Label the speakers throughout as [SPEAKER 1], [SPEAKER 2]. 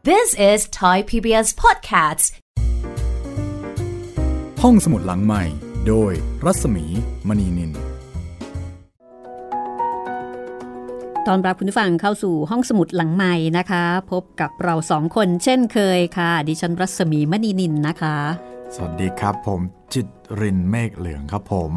[SPEAKER 1] This is Thai PBS Podcast
[SPEAKER 2] ห้องสมุดหลังใหม่โดยรัศมีมณีนิน
[SPEAKER 3] ตอนรับคุณผู้ฟังเข้าสู่ห้องสมุดหลังใหม่นะคะพบกับเราสองคนเช่นเคยค่ะดิฉันรัศมีมณีนินนะคะ
[SPEAKER 2] สวัสดีครับผมจิตรินเมฆเหลืองครับผม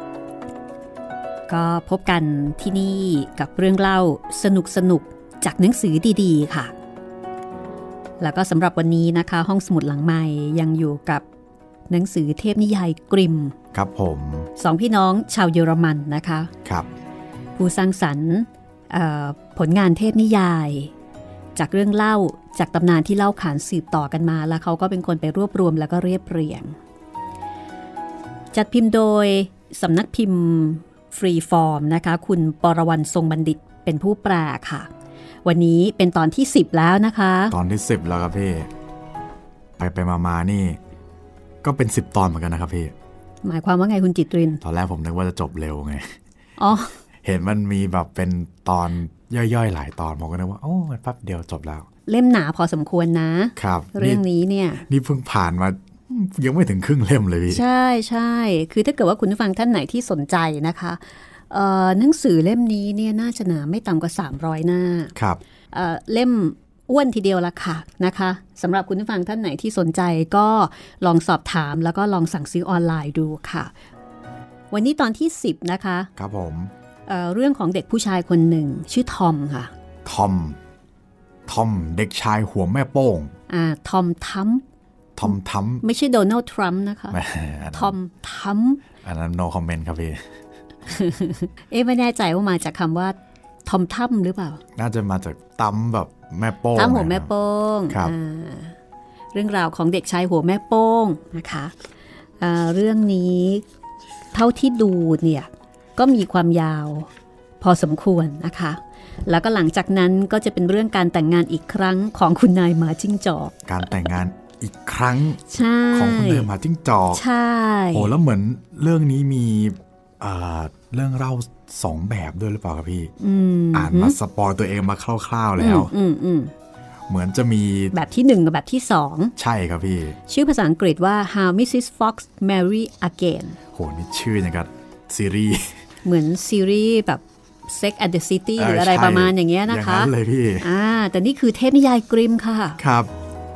[SPEAKER 3] ก็พบกันที่นี่กับเรื่องเล่าสนุกจากหนังสือดีๆค่ะแล้วก็สำหรับวันนี้นะคะห้องสมุดหลังใหม่ยังอยู่กับหนังสือเทพนิยายกริม
[SPEAKER 2] ครับผม
[SPEAKER 3] สองพี่น้องชาวเยอรมันนะคะ
[SPEAKER 2] ครับ
[SPEAKER 3] ผู้สร้างสรรค์ผลงานเทพนิยายจากเรื่องเล่าจากตำนานที่เล่าขานสืบต่อกันมาแล้วเขาก็เป็นคนไปรวบรวมแล้วก็เรียบเรียงจัดพิมพ์โดยสำนักพิมพ์ฟรีฟอร์มนะคะคุณปรวรรณทรงบัณฑิตเป็นผู้แปลค่ะวันนี้เป็นตอนที่10แล้วนะคะ
[SPEAKER 2] ตอนที่10แล้วครับพี่ไปมานี่ก็เป็น10ตอนเหมือนกันนะครับพี่
[SPEAKER 3] หมายความว่าไงคุณจิตริน
[SPEAKER 2] ตอนแรกผมนึกว่าจะจบเร็วไง
[SPEAKER 3] อ๋อ
[SPEAKER 2] เห็นมันมีแบบเป็นตอนย่อยๆหลายตอนผมก็นึกว่าโอ้มันแป๊บเดียวจบแล้ว
[SPEAKER 3] เล่มหนาพอสมควรนะครับเรื่องนี้เนี่ย
[SPEAKER 2] นี่เพิ่งผ่านมายังไม่ถึงครึ่งเล่มเลยพี่
[SPEAKER 3] ใช่คือถ้าเกิดว่าคุณผู้ฟังท่านไหนที่สนใจนะคะหนังสือเล่มนี้เนี่ยน่าจะหนาไม่ต่ำกว่า300หน้า
[SPEAKER 2] ครับ
[SPEAKER 3] เล่มอ้วนทีเดียวละค่ะนะคะสำหรับคุณผู้ฟังท่านไหนที่สนใจก็ลองสอบถามแล้วก็ลองสั่งซื้อออนไลน์ดูค่ะวันนี้ตอนที่10นะคะ
[SPEAKER 2] ครับผม
[SPEAKER 3] เรื่องของเด็กผู้ชายคนหนึ่งชื่อทอมค่ะ
[SPEAKER 2] ทอมเด็กชายหัวแม่โป้ง
[SPEAKER 3] ทอมทัมไม่ใช่โดนัลด์ทรัมป์นะคะทอมทัม
[SPEAKER 2] อันนั้น no comment ครับพี่
[SPEAKER 3] ไม่แน่ใจว่ามาจากคำว่าทอมทัมหรือเปล่า
[SPEAKER 2] น่าจะมาจากตั้มแบบแม่โป้ง
[SPEAKER 3] ตั้มหัวแม่โป้งเรื่องราวของเด็กชายหัวแม่โป้งนะคะเรื่องนี้เท่าที่ดูเนี่ยก็มีความยาวพอสมควรนะคะแล้วก็หลังจากนั้นก็จะเป็นเรื่องการแต่งงานอีกครั้งของคุณนายหมาจิ้งจอก
[SPEAKER 2] การแต่งงานอีกครั้ง
[SPEAKER 3] ของ
[SPEAKER 2] คุณนายหมาจิ้งจอก
[SPEAKER 3] ใช่
[SPEAKER 2] โอ้แล้วเหมือนเรื่องนี้มีเรื่องเล่า2แบบด้วยหรือเปล่าครับพี่อ่านมาสปอยตัวเองมาคร่าวๆแล้วเหมือนจะมี
[SPEAKER 3] แบบที่1กับแบบที่2
[SPEAKER 2] ใช่ครับพี่
[SPEAKER 3] ชื่อภาษาอังกฤษว่า How Mrs. Fox Married Again
[SPEAKER 2] โหนี่ชื่อนะครับซีรีส์
[SPEAKER 3] เหมือนซีรีส์แบบ Sex and the City หรืออะไรประมาณอย่างเงี้ยนะคะ
[SPEAKER 2] อย่างนั้นเลยพี่
[SPEAKER 3] แต่นี่คือเทพนิยายกริมค่ะ
[SPEAKER 2] ครับ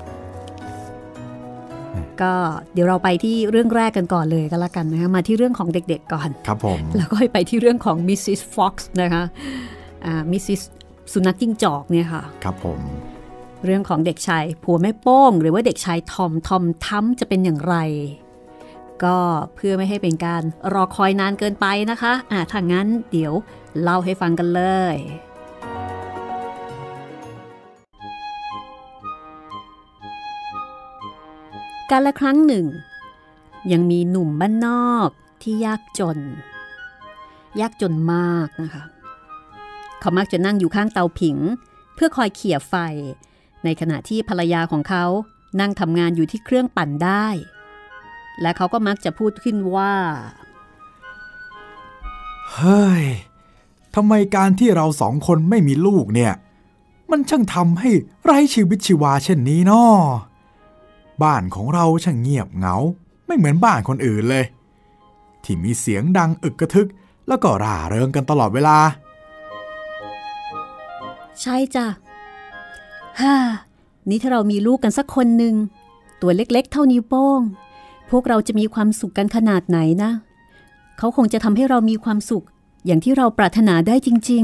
[SPEAKER 3] ก็เดี๋ยวเราไปที่เรื่องแรกกันก่อนเลยก็แล้วกันนะคะมาที่เรื่องของเด็กๆก่อน
[SPEAKER 2] ครับผม
[SPEAKER 3] แล้วก็ไปที่เรื่องของ Mrs. Fox นะคะMrs. สุนัขจิ้งจอกเนี่ยค่ะ
[SPEAKER 2] ครับผม
[SPEAKER 3] เรื่องของเด็กชายผัวแม่โป้งหรือว่าเด็กชายทอมทัมจะเป็นอย่างไรก็เพื่อไม่ให้เป็นการรอคอยนานเกินไปนะคะถ้างั้นเดี๋ยวเล่าให้ฟังกันเลยกาลครั้งหนึ่งยังมีหนุ่มบ้านนอกที่ยากจนมากนะคะเขามักจะนั่งอยู่ข้างเตาผิงเพื่อคอยเขี่ยไฟในขณะที่ภรรยาของเขานั่งทำงานอยู่ที่เครื่องปั่นได้และเขาก็มักจะพูดขึ้นว่า
[SPEAKER 2] เฮ้ยทำไมการที่เรา2คนไม่มีลูกเนี่ยมันช่างทำให้ไร้ชีวิตชีวาเช่นนี้น้อบ้านของเราช่างเงียบเหงาไม่เหมือนบ้านคนอื่นเลยที่มีเสียงดังอึกกระทึกแล้วก็ร่าเริงกันตลอดเวลา
[SPEAKER 3] ใช่จ้ะนี่ถ้าเรามีลูกกันสักคนหนึ่งตัวเล็กๆเท่านิ้วโป้งพวกเราจะมีความสุขกันขนาดไหนนะเขาคงจะทำให้เรามีความสุขอย่างที่เราปรารถนาได้จริง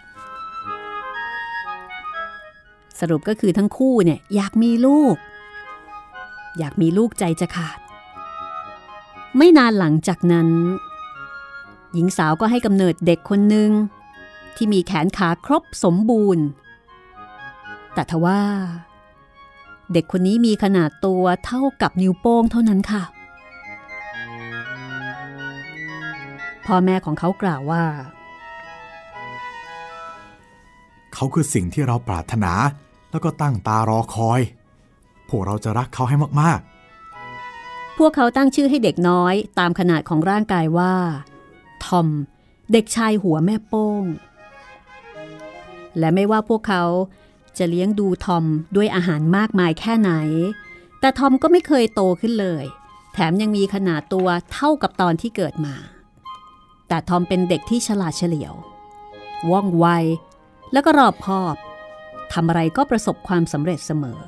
[SPEAKER 3] ๆสรุปก็คือทั้งคู่เนี่ยอยากมีลูกใจจะขาดไม่นานหลังจากนั้นหญิงสาวก็ให้กำเนิดเด็กคนหนึ่งที่มีแขนขาครบสมบูรณ์แต่ทว่าเด็กคนนี้มีขนาดตัวเท่ากับนิ้วโป้งเท่านั้นค่ะพ่อแม่ของเขากล่าวว่า
[SPEAKER 2] เขาคือสิ่งที่เราปรารถนาแล้วก็ตั้งตารอคอยพวกเราจะรักเขาให้มากๆ
[SPEAKER 3] พวกเขาตั้งชื่อให้เด็กน้อยตามขนาดของร่างกายว่าทอมเด็กชายหัวแม่โป้งและไม่ว่าพวกเขาจะเลี้ยงดูทอมด้วยอาหารมากมายแค่ไหนแต่ทอมก็ไม่เคยโตขึ้นเลยแถมยังมีขนาดตัวเท่ากับตอนที่เกิดมาแต่ทอมเป็นเด็กที่ฉลาดเฉลียวว่องไวแล้วก็รอบคอบทำอะไรก็ประสบความสำเร็จเสมอ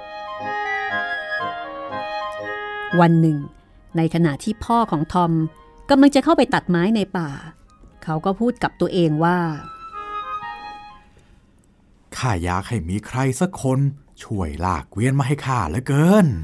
[SPEAKER 3] วันหนึ่งในขณะที่พ่อของทอมกำลังจะเข้าไปตัดไม้ในป่าเขาก็พูดกับตัวเองว่า
[SPEAKER 2] ข้าอยากให้มีใครสักคนช่วยลากเกวียนมาให้ข้าเหลือเกิน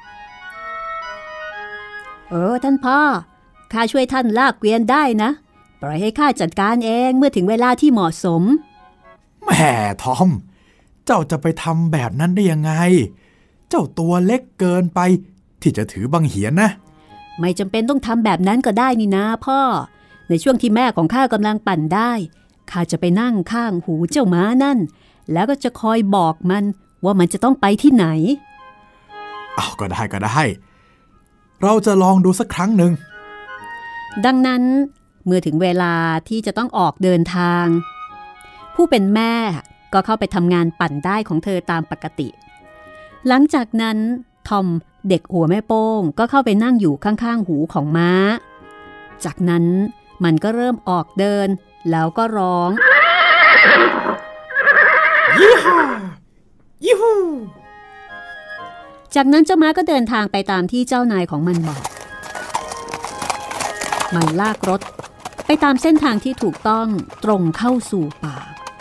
[SPEAKER 3] ท่านพ่อข้าช่วยท่านลากเกวียนได้นะปล่อยให้ข้าจัดการเองเมื่อถึงเวลาที่เหมาะสม
[SPEAKER 2] แหมทอมเจ้าจะไปทำแบบนั้นได้ยังไงเจ้าตัวเล็กเกินไปที่จะถือบังเหียนนะ
[SPEAKER 3] ไม่จำเป็นต้องทำแบบนั้นก็ได้นี่นะพ่อในช่วงที่แม่ของข้ากำลังปั่นได้ข้าจะไปนั่งข้างหูเจ้าม้านั่นแล้วก็จะคอยบอกมันว่ามันจะต้องไปที่ไหน
[SPEAKER 2] ก็ได้เราจะลองดูสักครั้งหนึ่ง
[SPEAKER 3] ดังนั้นเมื่อถึงเวลาที่จะต้องออกเดินทางผู้เป็นแม่ก็เข้าไปทำงานปั่นได้ของเธอตามปกติหลังจากนั้นทอมเด็กหัวแม่โป้งก็เข้าไปนั่งอยู่ข้างๆหูของม้าจากนั้นมันก็เริ่มออกเดินแล้วก็ร้อง
[SPEAKER 2] ยี่ห้อยี่ฮู
[SPEAKER 3] จากนั้นเจ้าม้าก็เดินทางไปตามที่เจ้านายของมันบอกมันลากรถไปตามเส้นทางที่ถูกต้องตรงเข้าสู่ป่า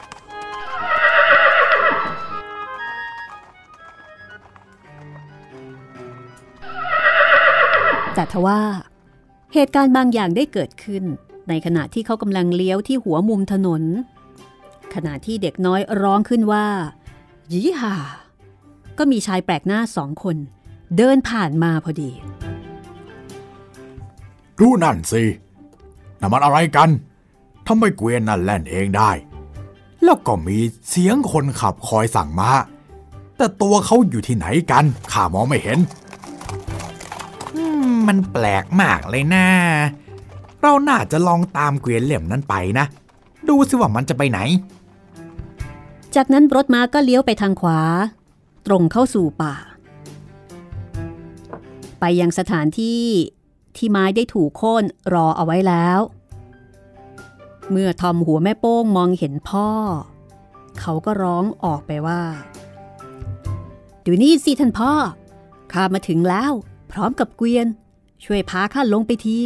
[SPEAKER 3] แต่ทว่าเหตุการณ์บางอย่างได้เกิดขึ้นในขณะที่เขากำลังเลี้ยวที่หัวมุมถนนขณะที่เด็กน้อยร้องขึ้นว่ายี่ห่าก็มีชายแปลกหน้า2 คนเดินผ่านมาพอดี
[SPEAKER 2] ดูนั่นสินั่นมันอะไรกันทำไมเกวียนนั่นแล่นเองได้แล้วก็มีเสียงคนขับคอยสั่งม้าแต่ตัวเขาอยู่ที่ไหนกันข้ามองไม่เห็นมันแปลกมากเลยนะเราน่าจะลองตามเกวียนเหล่มนั้นไปนะดูสิว่ามันจะไปไหน
[SPEAKER 3] จากนั้นรถม้าก็เลี้ยวไปทางขวาตรงเข้าสู่ป่าไปยังสถานที่ที่ไม้ได้ถูกโค่นรอเอาไว้แล้วเมื่อทอมหัวแม่โป้งมองเห็นพ่อเขาก็ร้องออกไปว่าดูนี่สิท่านพ่อข้ามาถึงแล้วพร้อมกับเกวียนช่วยพาข้าลงไปที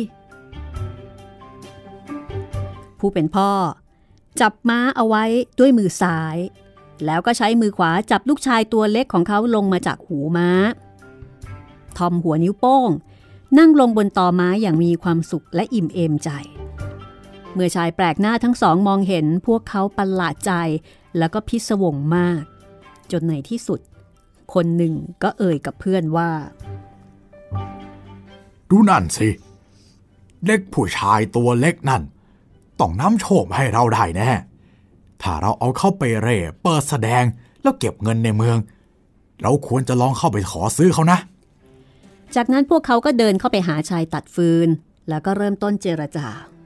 [SPEAKER 3] ผู้เป็นพ่อจับม้าเอาไว้ด้วยมือซ้ายแล้วก็ใช้มือขวาจับลูกชายตัวเล็กของเขาลงมาจากหูม้าทอมหัวนิ้วโป้งนั่งลงบนตอม้าอย่างมีความสุขและอิ่มเอมใจเมื่อชายแปลกหน้าทั้งสองมองเห็นพวกเขาประหลาดใจแล้วก็พิศวงมากจนในที่สุดคนหนึ่งก็เอ่ยกับเพื่อนว่า
[SPEAKER 2] ดูนั่นสิเด็กผู้ชายตัวเล็กนั่นต้องนำโชคให้เราได้แน่ถ้าเราเอาเข้าไปเร่เปิดแสดงแล้วเก็บเงินในเมืองเราควรจะลองเข้าไปขอซื้อเขานะ
[SPEAKER 3] จากนั้นพวกเขาก็เดินเข้าไปหาชายตัดฟืนแล้วก็เริ่มต้นเจรจา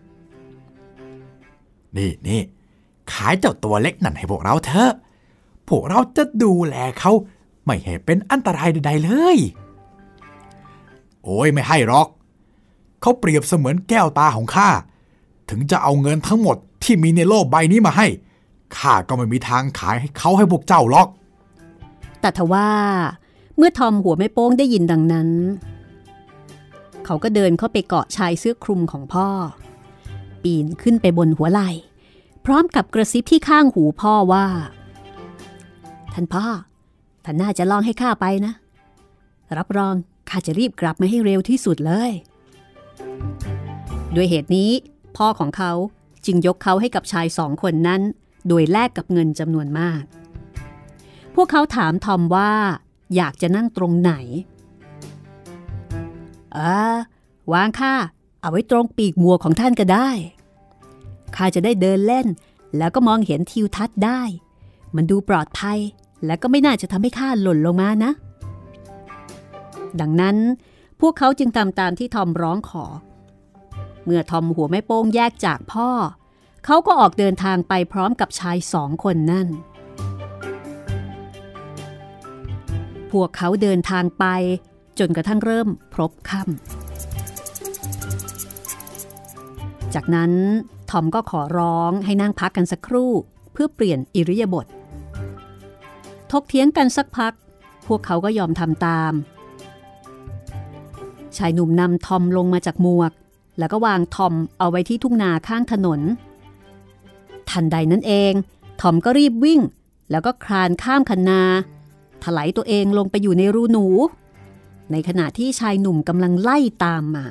[SPEAKER 2] นี่ขายเจ้าตัวเล็กนั่นให้พวกเราเถอะพวกเราจะดูแลเขาไม่ให้เป็นอันตรายใดๆเลยโอ้ยไม่ให้หรอกเขาเปรียบเสมือนแก้วตาของข้าถึงจะเอาเงินทั้งหมดที่มีในโลกใบนี้มาให้ข้าก็ไม่มีทางขายให้เขาให้พวกเจ้าหรอก
[SPEAKER 3] แต่ทว่าเมื่อทอมหัวแม่โป้งได้ยินดังนั้นเขาก็เดินเข้าไปเกาะชายเสื้อคลุมของพ่อปีนขึ้นไปบนหัวไหล่พร้อมกับกระซิบที่ข้างหูพ่อว่าท่านพ่อท่านน่าจะลองให้ข้าไปนะรับรองข้าจะรีบกลับมาให้เร็วที่สุดเลยด้วยเหตุนี้พ่อของเขาจึงยกเขาให้กับชาย2 คนนั้นโดยแลกกับเงินจำนวนมากพวกเขาถามทอมว่าอยากจะนั่งตรงไหนวางข้าเอาไว้ตรงปีกมัวของท่านก็ได้ข้าจะได้เดินเล่นแล้วก็มองเห็นทิวทัศน์ได้มันดูปลอดภัยและก็ไม่น่าจะทำให้ข้าหล่นลงมานะดังนั้นพวกเขาจึงทำตามที่ทอมร้องขอเมื่อทอมหัวแม่โป้งแยกจากพ่อเขาก็ออกเดินทางไปพร้อมกับชาย2 คนนั่นวกเขาเดินทางไปจนกระทั่งเริ่มพลบค่ำจากนั้นทอมก็ขอร้องให้นั่งพักกันสักครู่เพื่อเปลี่ยนอิริยาบถถกเถียงกันสักพักพวกเขาก็ยอมทำตามชายหนุ่มนำทอมลงมาจากหมวกแล้วก็วางทอมเอาไว้ที่ทุ่งนาข้างถนนทันใดนั้นเองทอมก็รีบวิ่งแล้วก็คลานข้ามคันนาถลายตัวเองลงไปอยู่ในรูหนูในขณะที่ชายหนุ่มกำลังไล่ตามมา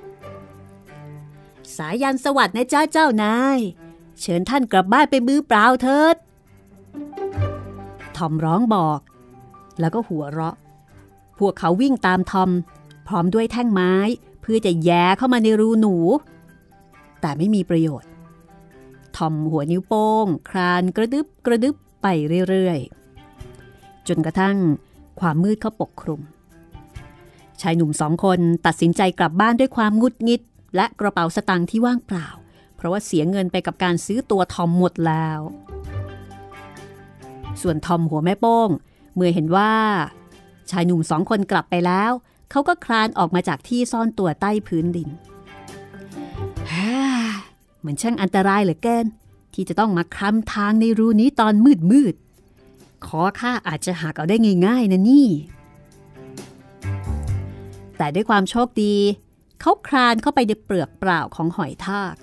[SPEAKER 3] สายันสวัสดิ์นะเจ้านายเชิญท่านกลับบ้านไปมือเปล่าเถิดทอมร้องบอกแล้วก็หัวเราะพวกเขาวิ่งตามทอมพร้อมด้วยแท่งไม้เพื่อจะแย่เข้ามาในรูหนูแต่ไม่มีประโยชน์ทอมหัวนิ้วโป้งคลานกระดึบไปเรื่อยๆจนกระทั่งความมืดเข้าปกคลุมชายหนุ่ม2 คนตัดสินใจกลับบ้านด้วยความงุดงิดและกระเป๋าสตางค์ที่ว่างเปล่าเพราะว่าเสียเงินไปกับการซื้อตัวทอมหมดแล้วส่วนทอมหัวแม่โป้งเมื่อเห็นว่าชายหนุ่ม2 คนกลับไปแล้วเขาก็คลานออกมาจากที่ซ่อนตัวใต้พื้นดินมันช่างอันตรายเหลือเกินที่จะต้องมาคลำทางในรูนี้ตอนมืดคอข้าอาจจะหักเอาได้ง่ายๆนะนี่แต่ด้วยความโชคดีเขาคลานเข้าไปในเปลือกเปล่าของหอยทาก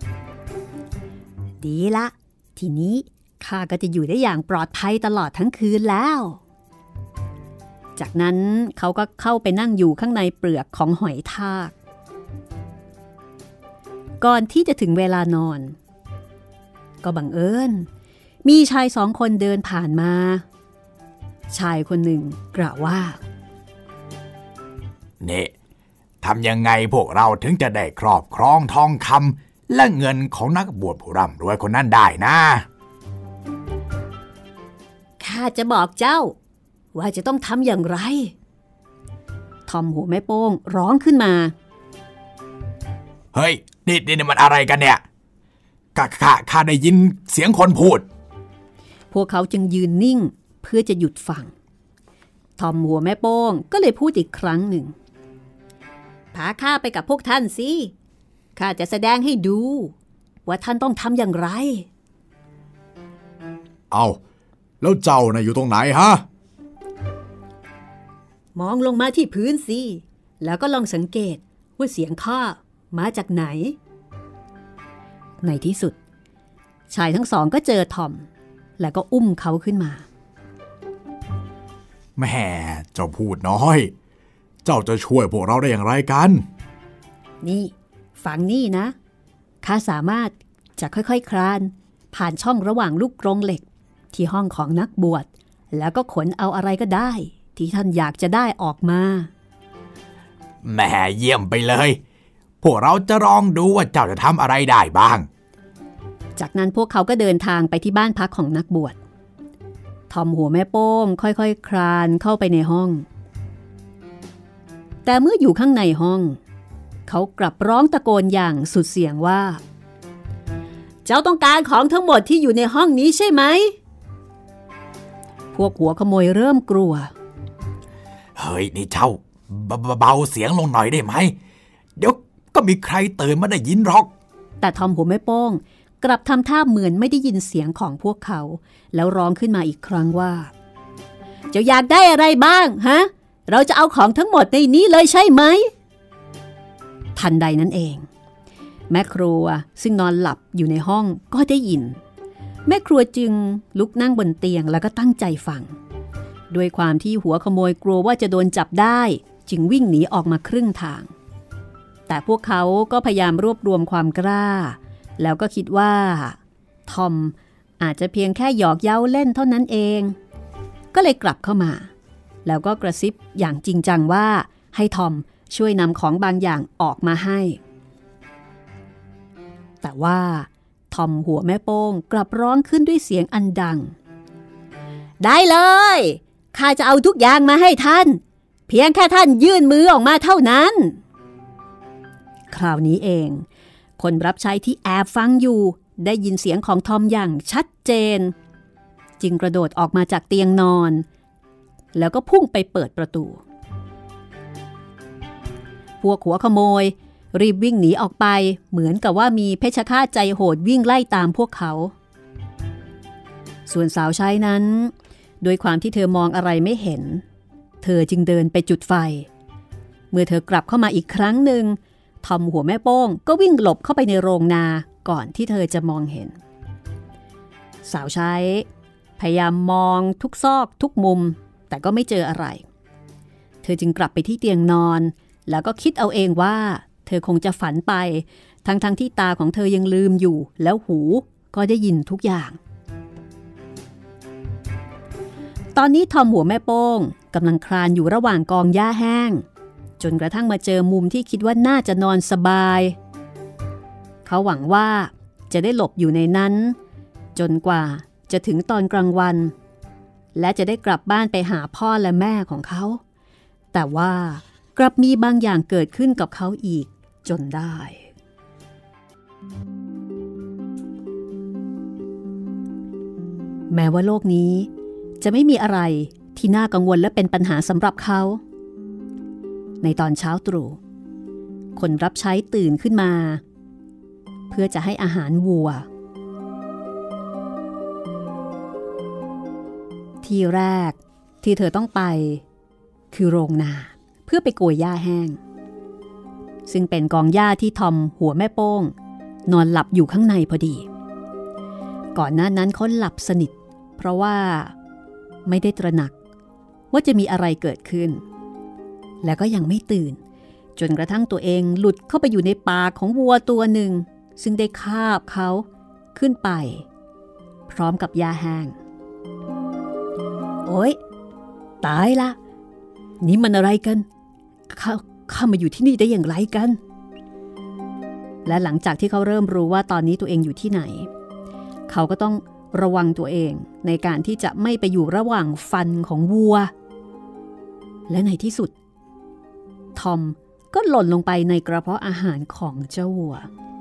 [SPEAKER 3] ดีละทีนี้ข้าก็จะอยู่ได้อย่างปลอดภัยตลอดทั้งคืนแล้วจากนั้นเขาก็เข้าไปนั่งอยู่ข้างในเปลือกของหอยทากก่อนที่จะถึงเวลานอนก็บังเอิญมีชาย2 คนเดินผ่านมาชายคนหนึ่งกล่าวว่า
[SPEAKER 2] นี่ทำยังไงพวกเราถึงจะได้ครอบครองทองคำและเงินของนักบวชผู้ร่ำรวยคนนั้นได้นะ
[SPEAKER 3] ข้าจะบอกเจ้าว่าจะต้องทำอย่างไรทอมหัวแม่โป้งร้องขึ้นมา
[SPEAKER 2] เฮ้ยนี่มันอะไรกันเนี่ยข้าได้ยินเสียงคนพูด
[SPEAKER 3] พวกเขาจึงยืนนิ่งเพื่อจะหยุดฟังทอมหัวแม่โป้งก็เลยพูดอีกครั้งหนึ่งพาข้าไปกับพวกท่านสิข้าจะแสดงให้ดูว่าท่านต้องทำอย่างไร
[SPEAKER 2] เอาแล้วเจ้าน่ะอยู่ตรงไหนฮะ
[SPEAKER 3] มองลงมาที่พื้นสิแล้วก็ลองสังเกตว่าเสียงข้ามาจากไหนในที่สุดชายทั้ง2ก็เจอทอมแล้วก็อุ้มเขาขึ้นมา
[SPEAKER 2] แม่เจ้าพูดน้อยเจ้าจะช่วยพวกเราได้อย่างไรกัน
[SPEAKER 3] นี่ฟังนี่นะข้าสามารถจะค่อยๆคลานผ่านช่องระหว่างลูกกรงเหล็กที่ห้องของนักบวชแล้วก็ขนเอาอะไรก็ได้ที่ท่านอยากจะได้ออกมา
[SPEAKER 2] แม่เยี่ยมไปเลยพวกเราจะลองดูว่าเจ้าจะทำอะไรได้บ้าง
[SPEAKER 3] จากนั้นพวกเขาก็เดินทางไปที่บ้านพักของนักบวชทอมหัวแม่โป้งค่อยๆคลานเข้าไปในห้องแต่เมื่ออยู่ข้างในห้องเขากลับร้องตะโกนอย่างสุดเสียงว่าเจ้าต้องการของทั้งหมดที่อยู่ในห้องนี้ใช่ไหมพวกหัวขโมยเริ่มกลัว
[SPEAKER 2] เฮ้ยนี่เจ้าเบาเสียงลงหน่อยได้ไหมเดี๋ยวก็มีใครตื่นมาได้ยินหรอก
[SPEAKER 3] แต่ทอมหัวแม่โป้งกลับทำท่าเหมือนไม่ได้ยินเสียงของพวกเขาแล้วร้องขึ้นมาอีกครั้งว่าเจ้าอยากได้อะไรบ้างฮะเราจะเอาของทั้งหมดในนี้เลยใช่ไหมทันใดนั้นเองแม่ครัวซึ่งนอนหลับอยู่ในห้องก็ได้ยินแม่ครัวจึงลุกนั่งบนเตียงแล้วก็ตั้งใจฟังด้วยความที่หัวขโมยกลัวว่าจะโดนจับได้จึงวิ่งหนีออกมาครึ่งทางแต่พวกเขาก็พยายามรวบรวมความกล้าแล้วก็คิดว่าทอมอาจจะเพียงแค่หยอกเย้าเล่นเท่านั้นเองก็เลยกลับเข้ามาแล้วก็กระซิบอย่างจริงจังว่าให้ทอมช่วยนำของบางอย่างออกมาให้แต่ว่าทอมหัวแม่โป้งกลับร้องขึ้นด้วยเสียงอันดังได้เลยข้าจะเอาทุกอย่างมาให้ท่านเพียงแค่ท่านยื่นมือออกมาเท่านั้นคราวนี้เองคนรับใช้ที่แอบฟังอยู่ได้ยินเสียงของทอมอย่างชัดเจนจึงกระโดดออกมาจากเตียงนอนแล้วก็พุ่งไปเปิดประตูพวกหัวขโมยรีบวิ่งหนีออกไปเหมือนกับว่ามีเพชฌฆาตใจโหดวิ่งไล่ตามพวกเขาส่วนสาวใช้นั้นโดยความที่เธอมองอะไรไม่เห็นเธอจึงเดินไปจุดไฟเมื่อเธอกลับเข้ามาอีกครั้งหนึ่งทอมหัวแม่โป้งก็วิ่งหลบเข้าไปในโรงนาก่อนที่เธอจะมองเห็นสาวใช้พยายามมองทุกซอกทุกมุมแต่ก็ไม่เจออะไรเธอจึงกลับไปที่เตียงนอนแล้วก็คิดเอาเองว่าเธอคงจะฝันไปทั้งที่ตาของเธอยังลืมอยู่แล้วหูก็ได้ยินทุกอย่างตอนนี้ทอมหัวแม่โป้งกำลังคลานอยู่ระหว่างกองหญ้าแห้งจนกระทั่งมาเจอมุมที่คิดว่าน่าจะนอนสบายเขาหวังว่าจะได้หลบอยู่ในนั้นจนกว่าจะถึงตอนกลางวันและจะได้กลับบ้านไปหาพ่อและแม่ของเขาแต่ว่ากลับมีบางอย่างเกิดขึ้นกับเขาอีกจนได้แม้ว่าโลกนี้จะไม่มีอะไรที่น่ากังวลและเป็นปัญหาสำหรับเขาในตอนเช้าตรู่คนรับใช้ตื่นขึ้นมาเพื่อจะให้อาหารวัวที่แรกที่เธอต้องไปคือโรงนาเพื่อไปโกยหญ้าแห้งซึ่งเป็นกองหญ้าที่ทอมหัวแม่โป้งนอนหลับอยู่ข้างในพอดีก่อนหน้านั้นเขาหลับสนิทเพราะว่าไม่ได้ตระหนักว่าจะมีอะไรเกิดขึ้นและก็ยังไม่ตื่นจนกระทั่งตัวเองหลุดเข้าไปอยู่ในปากของวัวตัวหนึ่งซึ่งได้คาบเขาขึ้นไปพร้อมกับหญ้าแห้งโอ๊ยตายละนี่มันอะไรกันข้ามาอยู่ที่นี่ได้อย่างไรกันและหลังจากที่เขาเริ่มรู้ว่าตอนนี้ตัวเองอยู่ที่ไหนเขาก็ต้องระวังตัวเองในการที่จะไม่ไปอยู่ระหว่างฟันของวัวและในที่สุดทอมก็หล่นลงไปในกระเพาะอาหารของเจ้าวัว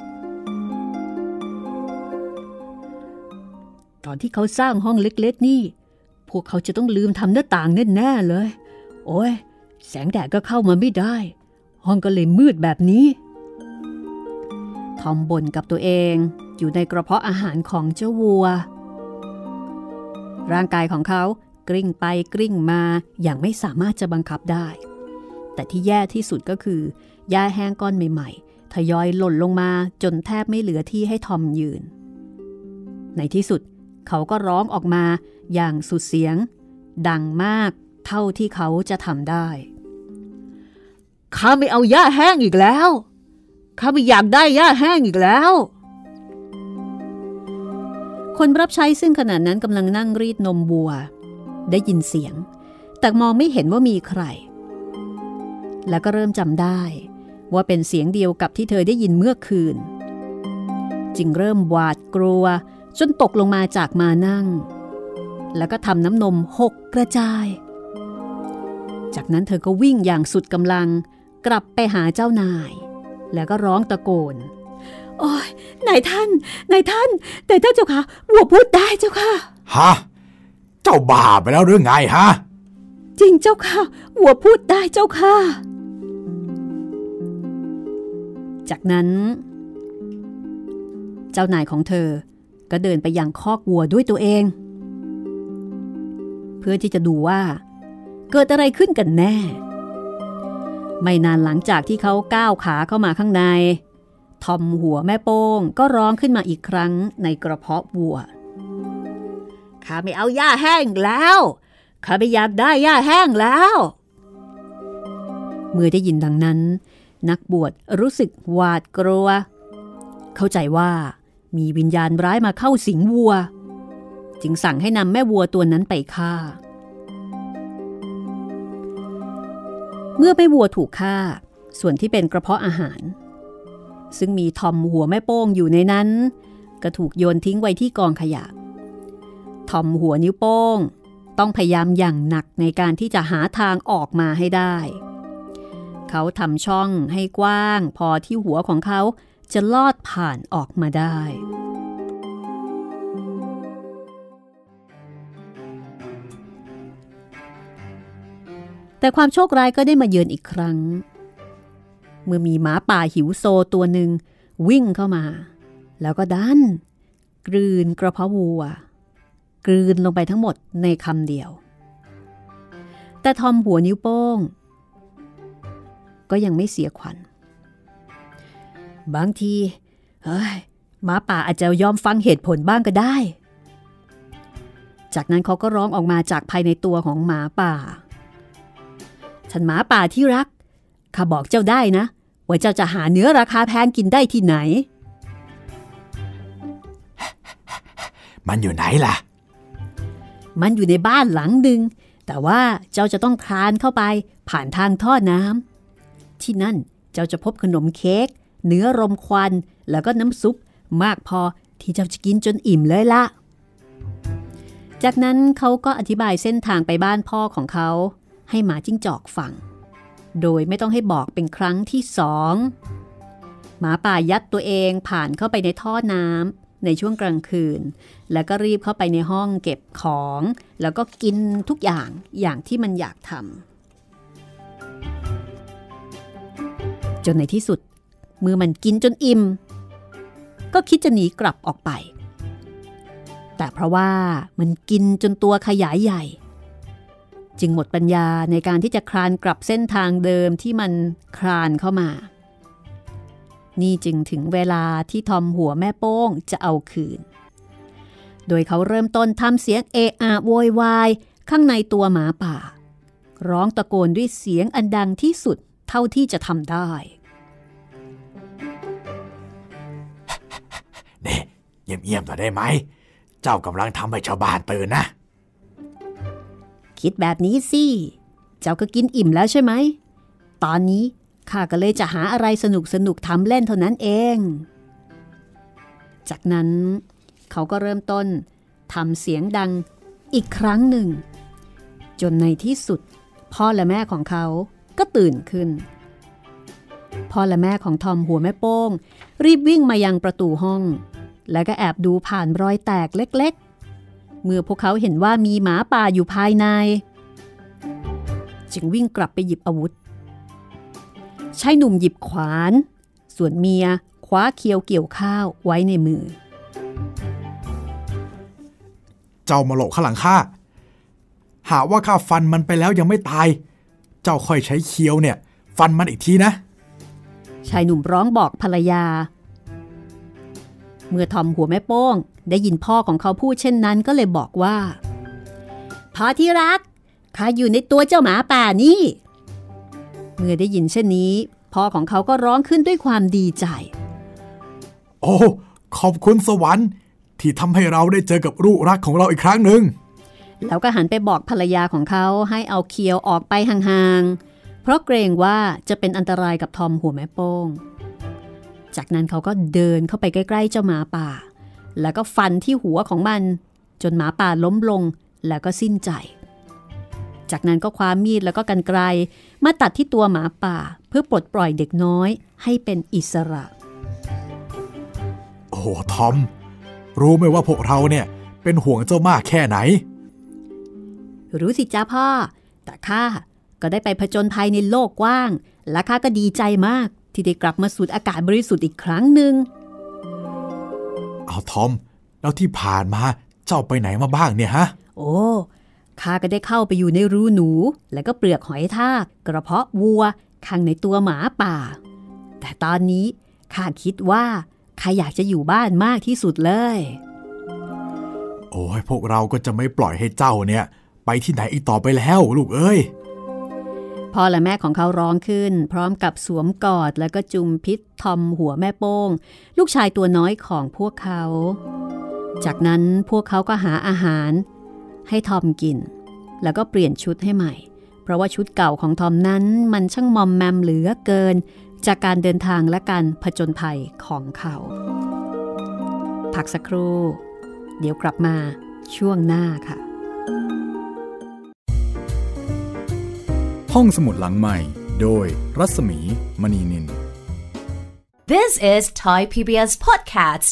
[SPEAKER 3] ตอนที่เขาสร้างห้องเล็กๆนี่พวกเขาจะต้องลืมทำหน้าต่างแน่ๆเลยโอ้ยแสงแดดก็เข้ามาไม่ได้ห้องก็เลยมืดแบบนี้ทอมบ่นกับตัวเองอยู่ในกระเพาะอาหารของเจ้าวัวร่างกายของเขากลิ้งไปกลิ้งมาอย่างไม่สามารถจะบังคับได้แต่ที่แย่ที่สุดก็คือหญ้าแห้งก้อนใหม่ๆทยอยหล่นลงมาจนแทบไม่เหลือที่ให้ทอมยืนในที่สุดเขาก็ร้องออกมาอย่างสุดเสียงดังมากเท่าที่เขาจะทำได้ข้าไม่เอาหญ้าแห้งอีกแล้วข้าไม่อยากได้หญ้าแห้งอีกแล้วคนรับใช้ซึ่งขณะนั้นกำลังนั่งรีดนมวัวได้ยินเสียงแต่มองไม่เห็นว่ามีใครแล้วก็เริ่มจำได้ว่าเป็นเสียงเดียวกับที่เธอได้ยินเมื่อคืนจึงเริ่มหวาดกลัวจนตกลงมาจากมานั่งแล้วก็ทำน้ำนมหกกระจายจากนั้นเธอก็วิ่งอย่างสุดกำลังกลับไปหาเจ้านายแล้วก็ร้องตะโกนโอ้ยนายท่านแต่ท่านเจ้าค่ะวัวพูดได้เจ้าค่ะ
[SPEAKER 2] ฮะเจ้าบ้าไปแล้วหรือไงฮะ
[SPEAKER 3] จริงเจ้าค่ะวัวพูดได้เจ้าค่ะจากนั้นเจ้านายของเธอก็เดินไปยังคอกวัวด้วยตัวเองเพื่อที่จะดูว่าเกิดอะไรขึ้นกันแน่ไม่นานหลังจากที่เขาก้าวขาเข้ามาข้างในทอมหัวแม่โป้งก็ร้องขึ้นมาอีกครั้งในกระเพาะวัวข้าไม่เอาหญ้าแห้งแล้วข้าไม่อยากได้หญ้าแห้งแล้วเมื่อได้ยินดังนั้นนักบวชรู้สึกหวาดกลัวเข้าใจว่ามีวิญญาณร้ายมาเข้าสิงวัวจึงสั่งให้นำแม่วัวตัวนั้นไปฆ่าเมื่อแม่วัวถูกฆ่าส่วนที่เป็นกระเพาะอาหารซึ่งมีทอมหัวแม่โป้งอยู่ในนั้นก็ถูกโยนทิ้งไว้ที่กองขยะทอมหัวนิ้วโป้งต้องพยายามอย่างหนักในการที่จะหาทางออกมาให้ได้เขาทำช่องให้กว้างพอที่หัวของเขาจะลอดผ่านออกมาได้แต่ความโชคร้ายก็ได้มาเยือนอีกครั้งเมื่อมีหมาป่าหิวโซตัวหนึ่งวิ่งเข้ามาแล้วก็ดันกลืนกระเพาะวัวกลืนลงไปทั้งหมดในคำเดียวแต่ทอมหัวนิ้วโป้งก็ยังไม่เสียขวัญบางทีหมาป่าอาจจะยอมฟังเหตุผลบ้างก็ได้จากนั้นเขาก็ร้องออกมาจากภายในตัวของหมาป่าฉันหมาป่าที่รักข้าบอกเจ้าได้นะว่าเจ้าจะหาเนื้อราคาแพงกินได้ที่ไหน
[SPEAKER 2] มันอยู่ไหนล่ะ
[SPEAKER 3] มันอยู่ในบ้านหลังหนึ่งแต่ว่าเจ้าจะต้องคลานเข้าไปผ่านทางท่อน้ำที่นั่นเจ้าจะพบขนมเค้กเนื้อรมควันแล้วก็น้ำซุปมากพอที่เจ้าจะกินจนอิ่มเลยล่ะจากนั้นเขาก็อธิบายเส้นทางไปบ้านพ่อของเขาให้หมาจิ้งจอกฟังโดยไม่ต้องให้บอกเป็นครั้งที่2หมาป่ายัดตัวเองผ่านเข้าไปในท่อน้ำในช่วงกลางคืนแล้วก็รีบเข้าไปในห้องเก็บของแล้วก็กินทุกอย่างที่มันอยากทำจนในที่สุดเมื่อมันกินจนอิ่มก็คิดจะหนีกลับออกไปแต่เพราะว่ามันกินจนตัวขยายใหญ่จึงหมดปัญญาในการที่จะคลานกลับเส้นทางเดิมที่มันคลานเข้ามานี่จึงถึงเวลาที่ทอมหัวแม่โป้งจะเอาคืนโดยเขาเริ่มต้นทำเสียงเอะอะโวยวายข้างในตัวหมาป่าร้องตะโกนด้วยเสียงอันดังที่สุดเท่าที่จะทำได้
[SPEAKER 2] นี่เงียบๆหน่อยได้ไหมเจ้ากำลังทำให้ชาวบ้านตื่นนะ
[SPEAKER 3] คิดแบบนี้สิเจ้าก็กินอิ่มแล้วใช่ไหมตอนนี้ข้าก็เลยจะหาอะไรสนุกทำเล่นเท่านั้นเองจากนั้นเขาก็เริ่มต้นทำเสียงดังอีกครั้งหนึ่งจนในที่สุดพ่อและแม่ของเขาก็ตื่นขึ้นพ่อและแม่ของทอมหัวแม่โป้งรีบวิ่งมายังประตูห้องแล้วก็แอบดูผ่านรอยแตกเล็กๆเมื่อพวกเขาเห็นว่ามีหมาป่าอยู่ภายในจึงวิ่งกลับไปหยิบอาวุธชายหนุ่มหยิบขวานส่วนเมียคว้าเคียวเกี่ยวข้าวไว้ในมือ
[SPEAKER 2] เจ้ามาหลบข้างหลังข้าหาว่าข้าฟันมันไปแล้วยังไม่ตายเจ้าค่อยใช้เคียวเนี่ยฟันมันอีกทีนะ
[SPEAKER 3] ชายหนุ่มร้องบอกภรรยาเมื่อทอมหัวแม่โป้งได้ยินพ่อของเขาพูดเช่นนั้นก็เลยบอกว่าพ่อที่รักข้าอยู่ในตัวเจ้าหมาป่านี่เมื่อได้ยินเช่นนี้พ่อของเขาก็ร้องขึ้นด้วยความดีใจ
[SPEAKER 2] โอ้ขอบคุณสวรรค์ที่ทำให้เราได้เจอกับลูกรักของเราอีกครั้งหนึ่ง
[SPEAKER 3] แล้วก็หันไปบอกภรรยาของเขาให้เอาเคียวออกไปห่างๆเพราะเกรงว่าจะเป็นอันตรายกับทอมหัวแม่โป้งจากนั้นเขาก็เดินเข้าไปใกล้ๆเจ้าหมาป่าแล้วก็ฟันที่หัวของมันจนหมาป่าล้มลงแล้วก็สิ้นใจจากนั้นก็คว้ามีดแล้วก็กรรไกรมาตัดที่ตัวหมาป่าเพื่อปลดปล่อยเด็กน้อยให้เป็นอิสระ
[SPEAKER 2] โอ้ทอมรู้ไหมว่าพวกเราเนี่ยเป็นห่วงเจ้ามากแค่ไหน
[SPEAKER 3] รู้สิจ้าพ่อแต่ข้าก็ได้ไปผจญภัยในโลกกว้างและข้าก็ดีใจมากที่ได้กลับมาสูดอากาศบริสุทธิ์อีกครั้งหนึ่ง
[SPEAKER 2] เอาทอมแล้วที่ผ่านมาเจ้าไปไหนมาบ้างเนี่ยฮะ
[SPEAKER 3] โอ้ข้าก็ได้เข้าไปอยู่ในรูหนูแล้วก็เปลือกหอยทากกระเพาะวัวข้างในตัวหมาป่าแต่ตอนนี้ข้าคิดว่าข้าอยากจะอยู่บ้านมากที่สุดเลย
[SPEAKER 2] โอ้ยพวกเราก็จะไม่ปล่อยให้เจ้าเนี่ยไปที่ไหนอีกต่อไปแล้วลูกเอ้ย
[SPEAKER 3] พ่อและแม่ของเขาร้องขึ้นพร้อมกับสวมกอดแล้วก็จุมพิษทอมหัวแม่โป้งลูกชายตัวน้อยของพวกเขาจากนั้นพวกเขาก็หาอาหารให้ทอมกินแล้วก็เปลี่ยนชุดให้ใหม่เพราะว่าชุดเก่าของทอมนั้นมันช่างมอมแมมเหลือเกินจากการเดินทางและการผจญภัยของเขาพักสักครู่เดี๋ยวกลับมาช่วงหน้าค่ะ
[SPEAKER 2] ห้องสมุดหลังใหม่โดยรัศมีมณีนิน
[SPEAKER 1] This is Thai PBS Podcast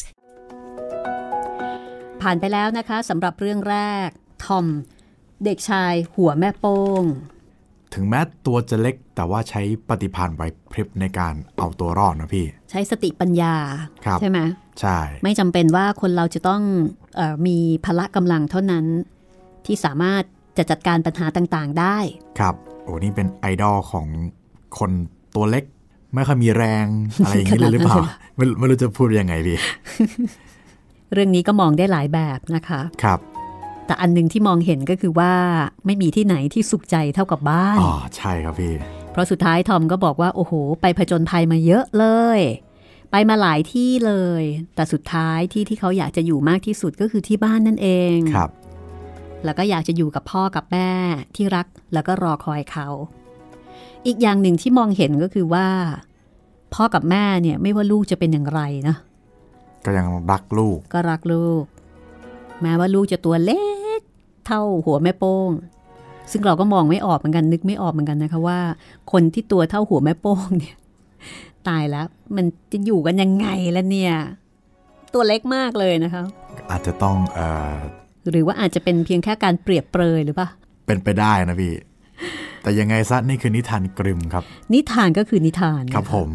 [SPEAKER 3] ผ่านไปแล้วนะคะสำหรับเรื่องแรกทอมเด็กชายหัวแม่โป้ง
[SPEAKER 2] ถึงแม้ตัวจะเล็กแต่ว่าใช้ปฏิภาณไหวพริบในการเอาตัวรอดนะพี่
[SPEAKER 3] ใช้สติปัญญาใช่ไหม
[SPEAKER 2] ใช่
[SPEAKER 3] ไม่จำเป็นว่าคนเราจะต้องมีพละกำลังเท่านั้นที่สามารถจะจัดการปัญหาต่างๆได้
[SPEAKER 2] ครับโอ้นี่เป็นไอดอลของคนตัวเล็กไม่ค่อยมีแรงอะไรอย่างนี้เลยหรือเปล่า ไม่รู้จะพูดยังไงดี
[SPEAKER 3] เรื่องนี้ก็มองได้หลายแบบนะคะ
[SPEAKER 2] ครับ
[SPEAKER 3] แต่อันนึงที่มองเห็นก็คือว่าไม่มีที่ไหนที่สุขใจเท่ากับบ้าน
[SPEAKER 2] อ๋อใช่ครับพี่
[SPEAKER 3] เพราะสุดท้ายทอมก็บอกว่าโอ้โหไปผจญภัยมาเยอะเลยไปมาหลายที่เลยแต่สุดท้ายที่เขาอยากจะอยู่มากที่สุดก็คือที่บ้านนั่นเอง
[SPEAKER 2] ครับ
[SPEAKER 3] แล้วก็อยากจะอยู่กับพ่อกับแม่ที่รักแล้วก็รอคอยเขาอีกอย่างหนึ่งที่มองเห็นก็คือว่าพ่อกับแม่เนี่ยไม่ว่าลูกจะเป็นอย่างไรนะ
[SPEAKER 2] ก็ยังรักลูก
[SPEAKER 3] ก็รักลูกแม้ว่าลูกจะตัวเล็กเท่าหัวแม่โป้งซึ่งเราก็มองไม่ออกเหมือนกันนึกไม่ออกเหมือนกันนะคะว่าคนที่ตัวเท่าหัวแม่โป้งเนี่ยตายแล้วมันจะอยู่กันยังไงล่ะเนี่ยตัวเล็กมากเลยนะคะ
[SPEAKER 2] อาจจะต้อง
[SPEAKER 3] หรือว่าอาจจะเป็นเพียงแค่การเปรียบเปรยหรือเปล่า
[SPEAKER 2] เป็นไปได้นะพี่แต่ยังไงซะนี่คือนิทานกริมครับ
[SPEAKER 3] นิทานก็คือนิทาน
[SPEAKER 2] ครับผม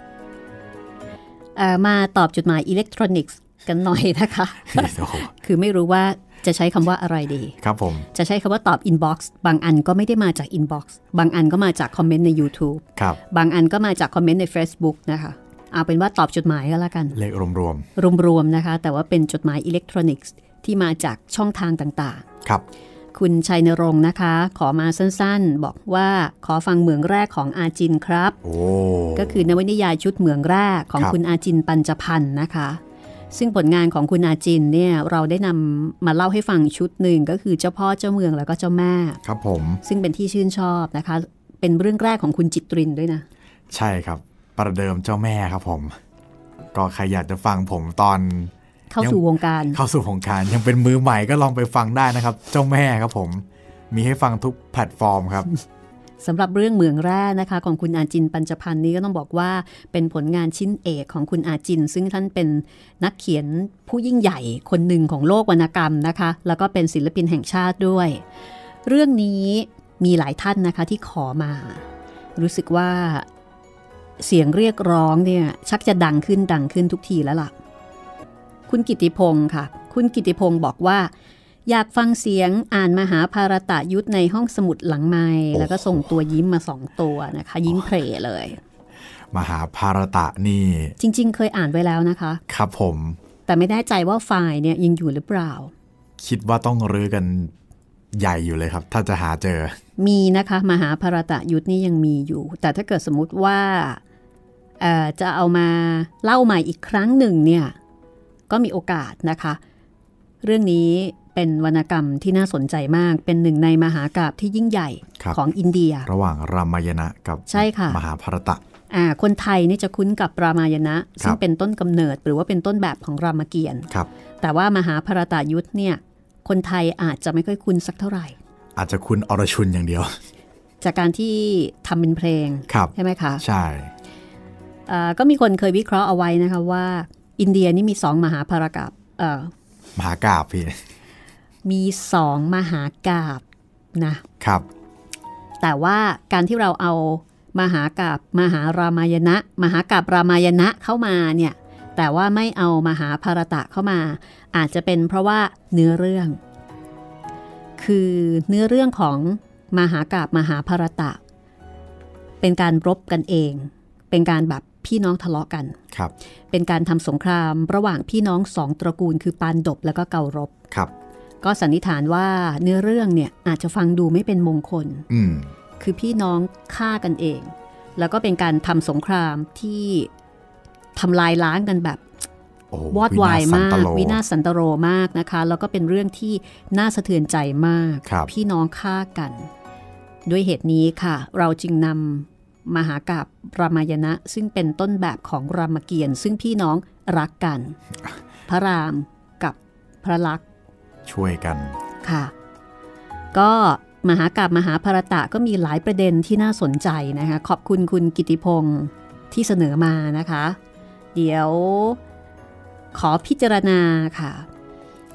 [SPEAKER 3] มาตอบจดหมายอิเล็กทรอนิกส์กันหน่อยนะคะ คือไม่รู้ว่าจะใช้คำว่าอะไรดี
[SPEAKER 2] ครับผม
[SPEAKER 3] จะใช้คำว่าตอบอินบ็อกซ์บางอันก็ไม่ได้มาจากอินบ็อกซ์บางอันก็มาจากคอมเมนต์ใน YouTube
[SPEAKER 2] ครับ
[SPEAKER 3] บางอันก็มาจากคอมเมนต์ใน Facebook นะคะเอาเป็นว่าตอบจดหมายก็แล้วกัน
[SPEAKER 2] เลข
[SPEAKER 3] รวมๆนะคะแต่ว่าเป็นจดหมายอิเล็กทรอนิกส์ที่มาจากช่องทางต่าง
[SPEAKER 2] ๆครับ
[SPEAKER 3] คุณชัยนรงค์นะคะขอมาสั้นๆบอกว่าขอฟังเหมืองแรกของอาจินครับก็คือนวนิยายชุดเหมืองแรกของคุณอาจินปัญจพันธ์นะคะซึ่งผลงานของคุณอาจินเนี่ยเราได้นำมาเล่าให้ฟังชุดหนึ่งก็คือเจ้าพ่อเจ้าเมืองแล้วก็เจ้าแม่
[SPEAKER 2] ครับผม
[SPEAKER 3] ซึ่งเป็นที่ชื่นชอบนะคะเป็นเรื่องแรกของคุณจิตรินด้วยนะ
[SPEAKER 2] ใช่ครับประเดิมเจ้าแม่ครับผมก็ใครอยากจะฟังผมตอน
[SPEAKER 3] เข้าสู่วงการ
[SPEAKER 2] ยังเป็นมือใหม่ก็ลองไปฟังได้นะครับเจ้าแม่ครับผมมีให้ฟังทุกแพลตฟอร์มครับ
[SPEAKER 3] สำหรับเรื่องเหมืองแร่นะคะของคุณอาจินปัญจพันธ์นี้ก็ต้องบอกว่าเป็นผลงานชิ้นเอกของคุณอาจินซึ่งท่านเป็นนักเขียนผู้ยิ่งใหญ่คนหนึ่งของโลกวรรณกรรมนะคะแล้วก็เป็นศิลปินแห่งชาติด้วยเรื่องนี้มีหลายท่านนะคะที่ขอมารู้สึกว่าเสียงเรียกร้องเนี่ยชักจะดังขึ้นทุกทีแล้วล่ะคุณกิติพงศ์ค่ะคุณกิติพงศ์บอกว่าอยากฟังเสียงอ่านมหาภารตยุทธในห้องสมุดหลังไมค์แล้วก็ส่งตัวยิ้มมา2ตัวนะคะยิ้มเพลเลย
[SPEAKER 2] มหาภารตะนี่
[SPEAKER 3] จริงๆเคยอ่านไว้แล้วนะคะ
[SPEAKER 2] ครับผม
[SPEAKER 3] แต่ไม่แน่ใจว่าไฟล์เนี่ยยังอยู่หรือเปล่า
[SPEAKER 2] คิดว่าต้องรื้อกันใหญ่อยู่เลยครับถ้าจะหาเจอ
[SPEAKER 3] มีนะคะมหาภารตยุทธนี่ยังมีอยู่แต่ถ้าเกิดสมมุติว่าจะเอามาเล่าใหม่อีกครั้งหนึ่งเนี่ยก็มีโอกาสนะคะเรื่องนี้เป็นวรรณกรรมที่น่าสนใจมากเป็นหนึ่งในมหากาพย์ที่ยิ่งใหญ่ของอินเดีย
[SPEAKER 2] ระหว่างรามายณะกับ
[SPEAKER 3] ใช่ค่ะ
[SPEAKER 2] มหาภารตะ
[SPEAKER 3] คนไทยนี่จะคุ้นกับรามายณะซึ่งเป็นต้นกำเนิดหรือว่าเป็นต้นแบบของรามเกียรติ์แต่ว่ามหาภารตยุทธเนี่ยคนไทยอาจจะไม่ค่อยคุ้นสักเท่าไหร่
[SPEAKER 2] อาจจะคุ้นอรชุนอย่างเดียว
[SPEAKER 3] จากการที่ทำเป็นเพลงใช่ไหมคะ
[SPEAKER 2] ใช่
[SPEAKER 3] ก็มีคนเคยวิเคราะห์เอาไว้นะคะว่าอินเดียนี่มี2มหาภารกาพย์
[SPEAKER 2] มหากาพย์พี่
[SPEAKER 3] มี2มหากาพย์นะครับแต่ว่าการที่เราเอามหากาพย์มหารามายณะมหากาพย์รามายณะเข้ามาเนี่ยแต่ว่าไม่เอามหาภารตะเข้ามาอาจจะเป็นเพราะว่าเนื้อเรื่องคือเนื้อเรื่องของมหากาพย์มหาภารตะเป็นการรบกันเองเป็นการแบบพี่น้องทะเลาะกันเป็นการทำสงครามระหว่างพี่น้อง2ตระกูลคือปานดบแล้วก็เการบก็สันนิษฐานว่าเนื้อเรื่องเนี่ยอาจจะฟังดูไม่เป็นมงคลคือพี่น้องฆ่ากันเองแล้วก็เป็นการทำสงครามที่ทำลายล้างกันแบบวอดวายมากวินาศสันตโรมากนะคะแล้วก็เป็นเรื่องที่น่าสะเทือนใจมากพี่น้องฆ่ากันด้วยเหตุนี้ค่ะเราจึงนำมหากาพย์รามายณะซึ่งเป็นต้นแบบของรามเกียรติ์ซึ่งพี่น้องรักกันพระรามกับพระลักษณ์
[SPEAKER 2] ช่วยกัน
[SPEAKER 3] ค่ะก็มหากาพย์มหาภารตะก็มีหลายประเด็นที่น่าสนใจนะคะขอบคุณคุณกิติพงศ์ที่เสนอมานะคะเดี๋ยวขอพิจารณาค่ะ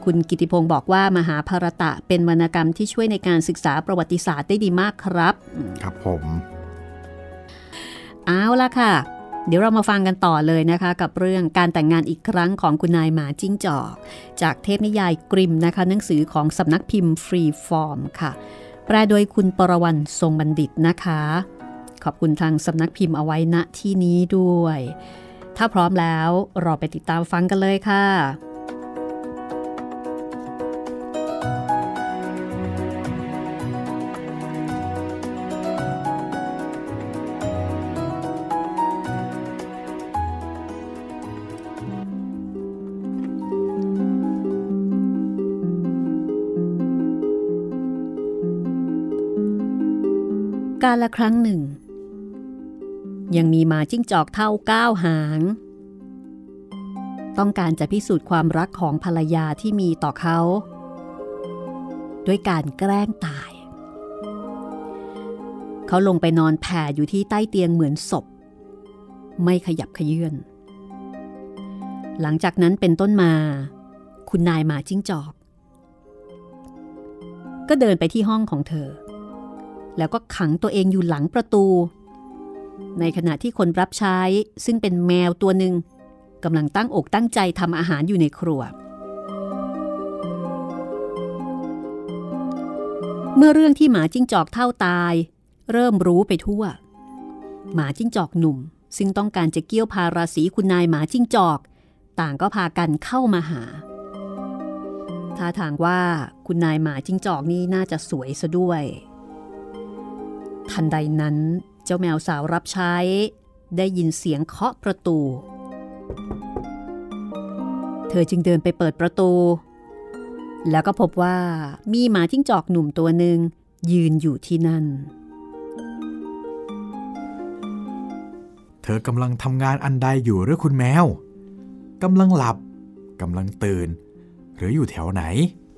[SPEAKER 3] คุณกิติพงศ์บอกว่ามหาภารตะเป็นวรรณกรรมที่ช่วยในการศึกษาประวัติศาสตร์ได้ดีมากครับ
[SPEAKER 2] ครับผม
[SPEAKER 3] เอาล่ะค่ะเดี๋ยวเรามาฟังกันต่อเลยนะคะกับเรื่องการแต่งงานอีกครั้งของคุณนายหมาจิ้งจอกจากเทพนิยายกริมนะคะหนังสือของสำนักพิมพ์ฟรีฟอร์มค่ะแปลโดยคุณปรวรรณทรงบัณฑิตนะคะขอบคุณทางสำนักพิมพ์เอาไว้ณที่นี้ด้วยถ้าพร้อมแล้วเราไปติดตามฟังกันเลยค่ะกาลครั้งหนึ่งยังมีหมาจิ้งจอกเท่า9 หางต้องการจะพิสูจน์ความรักของภรรยาที่มีต่อเขาด้วยการแกล้งตายเขาลงไปนอนแผ่อยู่ที่ใต้เตียงเหมือนศพไม่ขยับเขยื้อนหลังจากนั้นเป็นต้นมาคุณนายหมาจิ้งจอกก็เดินไปที่ห้องของเธอแล้วก็ขังตัวเองอยู่หลังประตูในขณะที่คนรับใช้ซึ่งเป็นแมวตัวหนึ่งกำลังตั้งอกตั้งใจทำอาหารอยู่ในครัวเมื่อเรื่องที่หมาจิ้งจอกเท่าตายเริ่มรู้ไปทั่วหมาจิ้งจอกหนุ่มซึ่งต้องการจะเกี้ยวพาราศีคุณนายหมาจิ้งจอกต่างก็พากันเข้ามาหาท่าทางว่าคุณนายหมาจิ้งจอกนี่น่าจะสวยซะด้วยทันใดนั้นเจ้าแมวสาวรับใช้ได้ยินเสียงเคาะประตูเธอจึงเดินไปเปิดประตูแล้วก็พบว่ามีหมาจิ้งจอกหนุ่มตัวหนึ่งยืนอยู่ที่นั่น
[SPEAKER 2] เธอกำลังทำงานอันใดอยู่หรือคุณแมวกำลังหลับกำลังตื่นหรืออยู่แถวไหน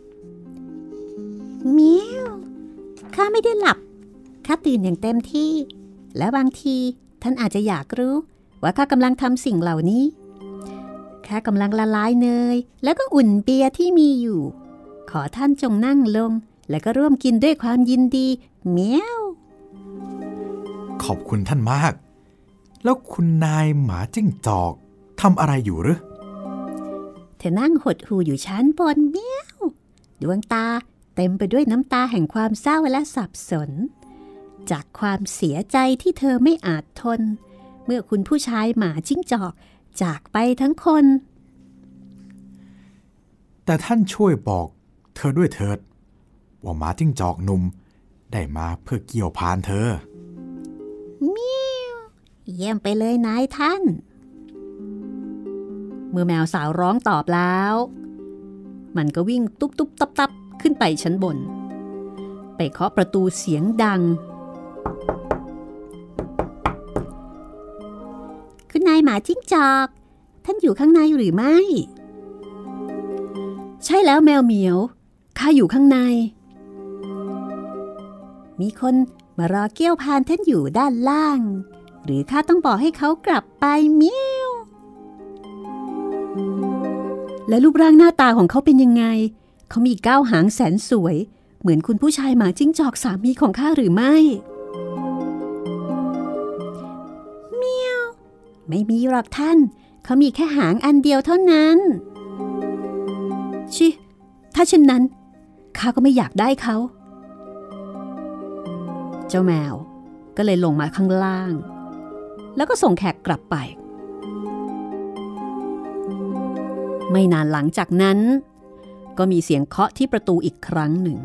[SPEAKER 4] เมียวข้าไม่ได้หลับข้าตื่นอย่างเต็มที่และบางทีท่านอาจจะอยากรู้ว่าข้ากำลังทำสิ่งเหล่านี้ข้ากำลังละลายเนยแล้วก็อุ่นเบียร์ที่มีอยู่ขอท่านจงนั่งลงและก็ร่วมกินด้วยความยินดีเมียว
[SPEAKER 2] ขอบคุณท่านมากแล้วคุณนายหมาจิ้งจอกทำอะไรอยู่หรือ
[SPEAKER 4] เธอนั่งหดหู่อยู่ชั้นบนเมียวดวงตาเต็มไปด้วยน้ำตาแห่งความเศร้าและสับสนจากความเสียใจที่เธอไม่อาจทนเมื่อคุณผู้ชายหมาจิ้งจอกจากไปทั้งคน
[SPEAKER 2] แต่ท่านช่วยบอกเธอด้วยเถิดว่าหมาจิ้งจอกหนุ่มได้มาเพื่อเกี่ยวพานเธอ
[SPEAKER 4] เมียวเยี่ยมไปเลยนายท่าน
[SPEAKER 3] เมื่อแมวสาวร้องตอบแล้วมันก็วิ่งตุ๊บตุ๊บตับตับขึ้นไปชั้นบนไปเคาะประตูเสียงดัง
[SPEAKER 4] คุณนายหมาจิ้งจอกท่านอยู่ข้างในหรือไม่
[SPEAKER 3] ใช่แล้วแมวเหมียวข้าอยู่ข้างใน
[SPEAKER 4] มีคนมารอเกี้ยวพานท่านอยู่ด้านล่างหรือข้าต้องบอกให้เขากลับไปเมียว
[SPEAKER 3] และรูปร่างหน้าตาของเขาเป็นยังไงเขามี9 หางแสนสวยเหมือนคุณผู้ชายหมาจิ้งจอกสามีของข้าหรือไม่
[SPEAKER 4] เมียวไม่มีหรอกท่านเขามีแค่หางอันเดียวเท่านั้น
[SPEAKER 3] ชิถ้าเช่นนั้นข้าก็ไม่อยากได้เขาเจ้าแมวก็เลยลงมาข้างล่างแล้วก็ส่งแขกกลับไปไม่นานหลังจากนั้นก็มีเสียงเคาะที่ประตูอีกครั้งหนึ่ง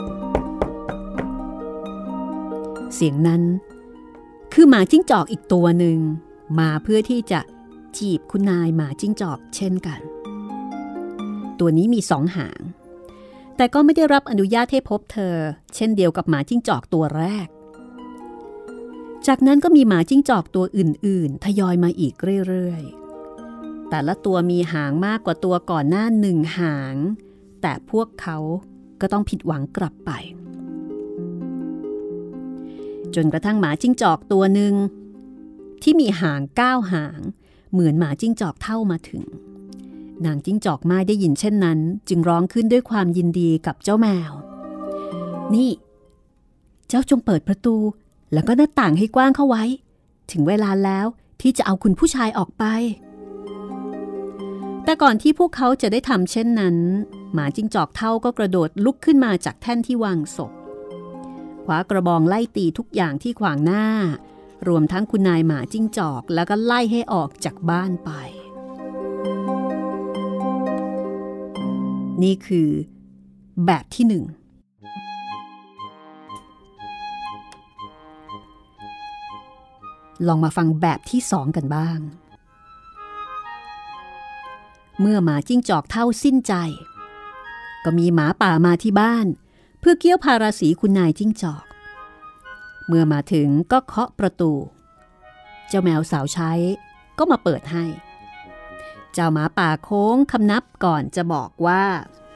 [SPEAKER 3] เสียงนั้นคือหมาจิ้งจอกอีกตัวหนึ่งมาเพื่อที่จะจีบคุณนายหมาจิ้งจอกเช่นกันตัวนี้มี2 หางแต่ก็ไม่ได้รับอนุญาตให้พบเธอเช่นเดียวกับหมาจิ้งจอกตัวแรกจากนั้นก็มีหมาจิ้งจอกตัวอื่นๆทยอยมาอีกเรื่อยๆแต่ละตัวมีหางมากกว่าตัวก่อนหน้า1 หางแต่พวกเขาก็ต้องผิดหวังกลับไปจนกระทั่งหมาจิ้งจอกตัวหนึ่งที่มีหาง9 หางเหมือนหมาจิ้งจอกเท่ามาถึงนางจิ้งจอกม่ายได้ยินเช่นนั้นจึงร้องขึ้นด้วยความยินดีกับเจ้าแมวนี่เจ้าจงเปิดประตูแล้วก็หน้าต่างให้กว้างเข้าไว้ถึงเวลาแล้วที่จะเอาคุณผู้ชายออกไปแต่ก่อนที่พวกเขาจะได้ทำเช่นนั้นหมาจิ้งจอกเฒ่าก็กระโดดลุกขึ้นมาจากแท่นที่วางศพคว้ากระบองไล่ตีทุกอย่างที่ขวางหน้ารวมทั้งคุณนายหมาจิ้งจอกแล้วก็ไล่ให้ออกจากบ้านไปนี่คือแบบที่หนึ่งลองมาฟังแบบที่สองกันบ้างเมื่อหมาจิ้งจอกเฒ่าสิ้นใจก็มีหมาป่ามาที่บ้านเพื่อเกี่ยวพาราสีคุณนายจิ้งจอกเมื่อมาถึงก็เคาะประตูเจ้าแมวสาวใช้ก็มาเปิดให้เจ้าหมาป่าโค้งคำนับก่อนจะบอกว่า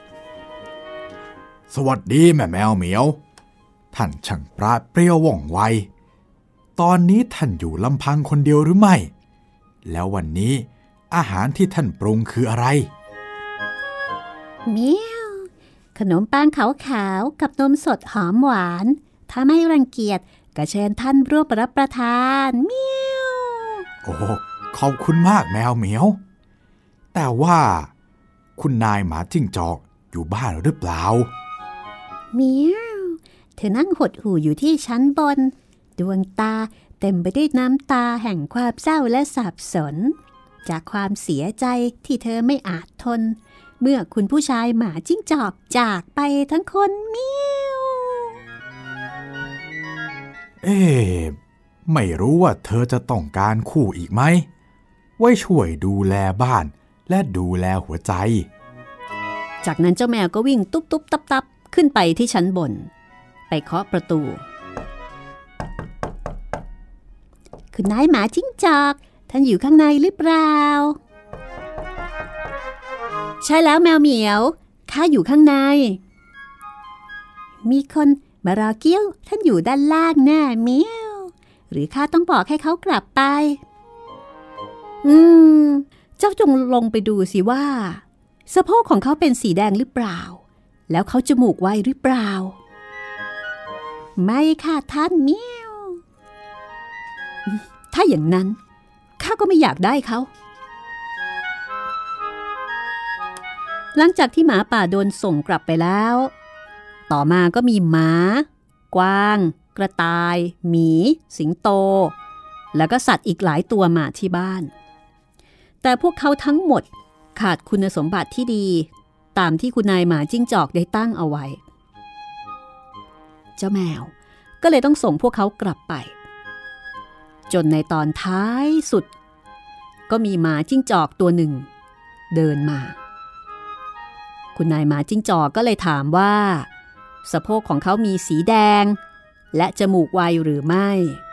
[SPEAKER 2] สวัสดีแม่แมวเหมียวท่านช่างปราดเปรี้ยวว่องไวตอนนี้ท่านอยู่ลำพังคนเดียวหรือไม่แล้ววันนี้อาหารที่ท่านปรุงคืออะไร
[SPEAKER 4] เมียวขนมปังขาวๆกับนมสดหอมหวานถ้าไม่รังเกียจก็เชิญท่านร่วมรับประทานเมียว
[SPEAKER 2] โอ้ขอบคุณมากแมวเหมียวแต่ว่าคุณนายหมาจิ้งจอกอยู่บ้านหรือเปล่า
[SPEAKER 4] เมียวเธอนั่งหดหู่อยู่ที่ชั้นบนดวงตาเต็มไปด้วยน้ำตาแห่งความเศร้าและสับสนจากความเสียใจที่เธอไม่อาจทนเมื่อคุณผู้ชายหมาจิ้งจอกจากไปทั้งคนเมียว
[SPEAKER 2] ไม่รู้ว่าเธอจะต้องการคู่อีกไหมไว้ช่วยดูแลบ้านและดูแลหัวใจ
[SPEAKER 3] จากนั้นเจ้าแมวก็วิ่งตุ๊บตุ๊บตับตับขึ้นไปที่ชั้นบนไปเคาะประตู
[SPEAKER 4] คุณนายหมาจิ้งจอกท่านอยู่ข้างในหรือเปล่า
[SPEAKER 3] ใช่แล้วแมวเหมียวข้าอยู่ข้างใน
[SPEAKER 4] มีคนมารอเกี้ยวท่านอยู่ด้านล่างแน่เมียวหรือข้าต้องบอกให้เขากลับไป
[SPEAKER 3] เจ้าจงลงไปดูสิว่าสะโพกของเขาเป็นสีแดงหรือเปล่าแล้วเขาจมูกไวหรือเปล่า
[SPEAKER 4] ไม่ค่ะท่านเมียว
[SPEAKER 3] ถ้าอย่างนั้นข้าก็ไม่อยากได้เขาหลังจากที่หมาป่าโดนส่งกลับไปแล้วต่อมาก็มีหมากวางกระต่ายหมีสิงโตแล้วก็สัตว์อีกหลายตัวมาที่บ้านแต่พวกเขาทั้งหมดขาดคุณสมบัติที่ดีตามที่คุณนายหมาจิ้งจอกได้ตั้งเอาไว้เจ้าแมวก็เลยต้องส่งพวกเขากลับไปจนในตอนท้ายสุดก็มีหมาจิ้งจอกตัวหนึ่งเดินมาคุณนายหมาจิ้งจอกก็เลยถามว่าสะโพกของเขามีสีแดงและจมูกไวหรือไม่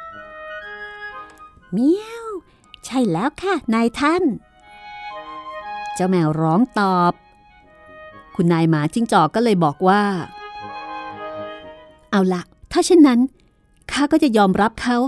[SPEAKER 4] เมียวใช่แล้วค่ะนายท่าน
[SPEAKER 3] เจ้าแมวร้องตอบคุณนายหมาจิ้งจอกก็เลยบอกว่าเอาละถ้าเช่นนั้นข้าก็จะยอมรับเขา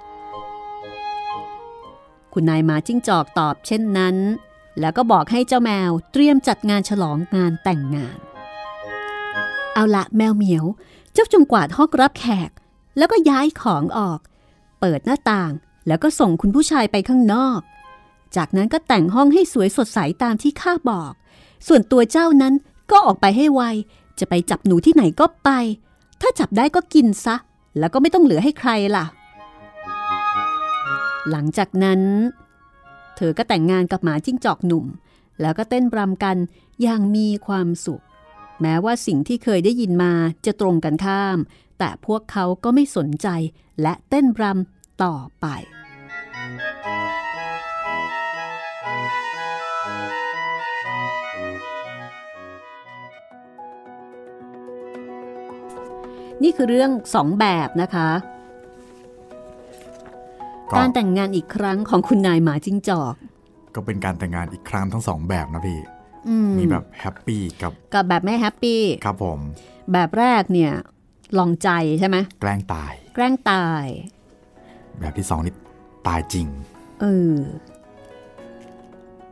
[SPEAKER 3] คุณนายหมาจิ้งจอกตอบเช่นนั้นแล้วก็บอกให้เจ้าแมวเตรียมจัดงานฉลองงานแต่งงานเอาละแมวเหมียวเจ้าจงกวาดห้องรับแขกแล้วก็ย้ายของออกเปิดหน้าต่างแล้วก็ส่งคุณผู้ชายไปข้างนอกจากนั้นก็แต่งห้องให้สวยสดใสตามที่ข้าบอกส่วนตัวเจ้านั้นก็ออกไปให้ไวจะไปจับหนูที่ไหนก็ไปถ้าจับได้ก็กินซะแล้วก็ไม่ต้องเหลือให้ใครล่ะหลังจากนั้นเธอก็แต่งงานกับหมาจิ้งจอกหนุ่มแล้วก็เต้นรำกันอย่างมีความสุขแม้ว่าสิ่งที่เคยได้ยินมาจะตรงกันข้ามแต่พวกเขาก็ไม่สนใจและเต้นรำต่อไปนี่คือเรื่อง2แบบนะคะการแต่งงานอีกครั้งของคุณนายหมาจิ้งจอก
[SPEAKER 2] ก็เป็นการแต่งงานอีกครั้งทั้ง2แบบนะพี่มีแบบแฮปปี้กับ
[SPEAKER 3] แบบไม่แฮปปี้
[SPEAKER 2] ครับผม
[SPEAKER 3] แบบแรกเนี่ยลองใจใช่ไหม
[SPEAKER 2] แกล้งตาย
[SPEAKER 3] แบบ
[SPEAKER 2] ที่2นี่ตายจริง
[SPEAKER 3] เธ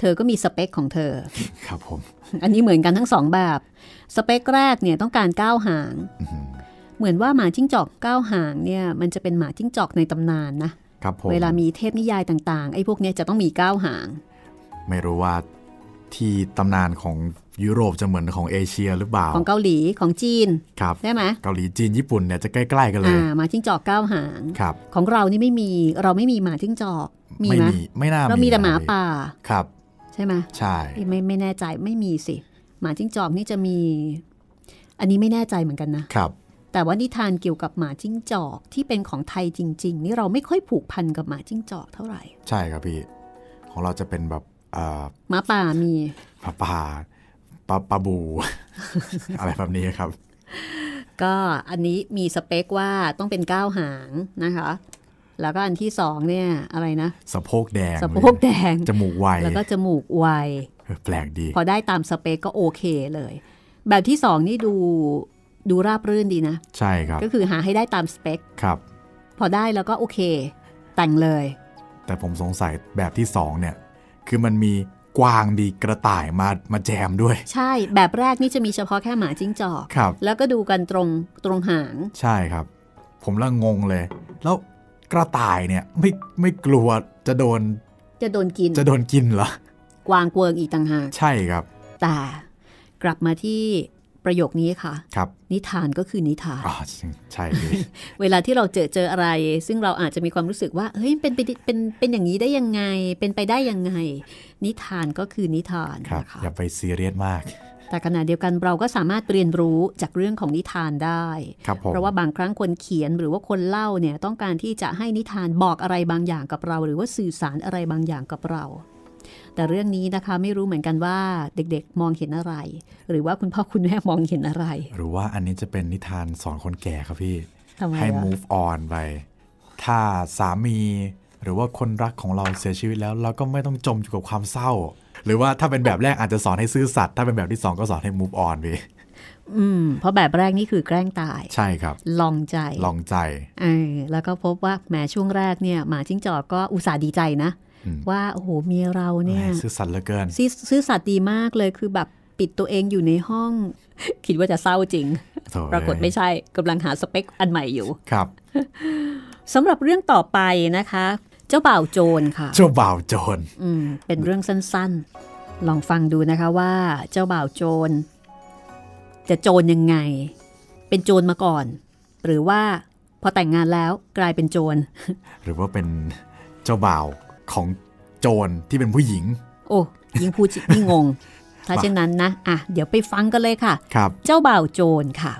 [SPEAKER 3] เธอก็มีสเปคของเธอ
[SPEAKER 2] ครับผม
[SPEAKER 3] อันนี้เหมือนกันทั้งสองแบบสเปคแรกเนี่ยต้องการ9หางเหมือนว่าหมาจิ้งจอก9หางเนี่ยมันจะเป็นหมาจิ้งจอกในตำนานนะครับเวลามีเทพนิยายต่างๆไอ้พวกเนี้ยจะต้องมี9หาง
[SPEAKER 2] ไม่รู้ว่าที่ตำนานของยุโรปจะเหมือนของเอเชียหรือเปล่า
[SPEAKER 3] ของเกาหลีของจีน
[SPEAKER 2] ใ
[SPEAKER 3] ช่ไหม
[SPEAKER 2] เกาหลีจีนญี่ปุ่นเนี่ยจะใกล้ๆกันเลย
[SPEAKER 3] หมาจิ้งจอก9หาง
[SPEAKER 2] ครับ
[SPEAKER 3] ของเรานี่ไม่มีเราไม่มีหมาจิ้งจอกมีไหม
[SPEAKER 2] ไม่น่า
[SPEAKER 3] เรามีแต่หมาป่า
[SPEAKER 2] ครับ
[SPEAKER 3] ใช่ไหม
[SPEAKER 2] ใช่
[SPEAKER 3] ไม่แน่ใจไม่มีสิหมาจิ้งจอกนี่จะมีอันนี้ไม่แน่ใจเหมือนกันนะครับแต่ว่านิทานเกี่ยวกับหมาจิ้งจอกที่เป็นของไทยจริงๆนี่เราไม่ค่อยผูกพันกับหมาจิ้งจอกเท่าไหร่
[SPEAKER 2] ใช่ครับพี่ของเราจะเป็นแบบ
[SPEAKER 3] หมาป่ามี
[SPEAKER 2] หมาป่าปลาบู อะไรแบบนี้ครับ
[SPEAKER 3] ก็อันนี้มีสเปคว่าต้องเป็น9หางนะคะแล้วก็อันที่2เนี่ยอะไรนะ
[SPEAKER 2] สะโพกแดงจมูกไว
[SPEAKER 3] แล้วก็จมูกไว
[SPEAKER 2] แปลกดี
[SPEAKER 3] พอได้ตามสเปคก็โอเคเลยแบบที่2นี่ดูราบรื่นดีนะ
[SPEAKER 2] ใช่ครับ
[SPEAKER 3] ก็คือหาให้ได้ตามสเปค
[SPEAKER 2] ครับ
[SPEAKER 3] พอได้แล้วก็โอเคแต่งเลย
[SPEAKER 2] แต่ผมสงสัยแบบที่2เนี่ยคือมันมีกวางดีกระต่ายมาแจมด้วย
[SPEAKER 3] ใช่แบบแรกนี่จะมีเฉพาะแค่หมาจิ้งจอกแล้วก็ดูกันตรงหาง
[SPEAKER 2] ใช่ครับผมละงงเลยแล้วกระต่ายเนี่ยไม่กลัวจะโดน
[SPEAKER 3] กิ
[SPEAKER 2] นเหร
[SPEAKER 3] อกวางกวงอีกต่างหาก
[SPEAKER 2] ใช่ครับ
[SPEAKER 3] แต่กลับมาที่ประโยคนี้ค่ะ
[SPEAKER 2] ครับ
[SPEAKER 3] นิทานก็คือนิทาน
[SPEAKER 2] ใช่
[SPEAKER 3] เวลาที่เราเจออะไรซึ่งเราอาจจะมีความรู้สึกว่าเฮ้ยเป็นอย่างนี้ได้ยังไงเป็นไปได้ยังไงนิทานก็คือนิทาน
[SPEAKER 2] นะคะอย่าไปซีเรียสมาก
[SPEAKER 3] แต่ขณะเดียวกันเราก็สามารถเรียนรู้จากเรื่องของนิทานได้เพราะว่าบางครั้งคนเขียนหรือว่าคนเล่าเนี่ยต้องการที่จะให้นิทานบอกอะไรบางอย่างกับเราหรือว่าสื่อสารอะไรบางอย่างกับเราแต่เรื่องนี้นะคะไม่รู้เหมือนกันว่าเด็กๆมองเห็นอะไรหรือว่าคุณพ่อคุณแม่มองเห็นอะไร
[SPEAKER 2] หรือว่าอันนี้จะเป็นนิทานสอนคนแก่ครับพี่ให้ move on ไปถ้าสามีหรือว่าคนรักของเราเสียชีวิตแล้วเราก็ไม่ต้องจมอยู่กับความเศร้าหรือว่าถ้าเป็นแบบแรกอาจจะสอนให้ซื่อสัตย์ถ้าเป็นแบบที่2ก็สอนให้ move on ไป
[SPEAKER 3] เพราะแบบแรกนี่คือแกล้งตาย
[SPEAKER 2] ใช่ครับ
[SPEAKER 3] ลองใจแล้วก็พบว่าแม้ช่วงแรกเนี่ยหมาจิ้งจอกก็อุตส่าห์ดีใจนะว่าโอ้โหเมียเราเนี่ย
[SPEAKER 2] ซื่อสัตย์เหลือเกิน
[SPEAKER 3] ซื่อสัตย์ดีมากเลยคือแบบปิดตัวเองอยู่ในห้องคิดว่าจะเศร้าจริงปรากฏไม่ใช่กำลังหาสเปคอันใหม่อยู่
[SPEAKER 2] ครับ
[SPEAKER 3] สำหรับเรื่องต่อไปนะคะเจ้าบ่าวโจรค่ะ
[SPEAKER 2] เจ้าบ่าวโจร
[SPEAKER 3] เป็นเรื่องสั้นๆลองฟังดูนะคะว่าเจ้าบ่าวโจรจะโจรยังไงเป็นโจรมาก่อนหรือว่าพอแต่งงานแล้วกลายเป็นโจร
[SPEAKER 2] หรือว่าเป็นเจ้าบ่าวของโจรที่เป็นผู้หญิง
[SPEAKER 3] โอ้ยิ่งพูดยิ่งงงถ้าเช่นนั้นนะเดี๋ยวไปฟังกันเลยค่ะ
[SPEAKER 2] ครับ
[SPEAKER 3] เจ้าบ่าวโจรค่ะ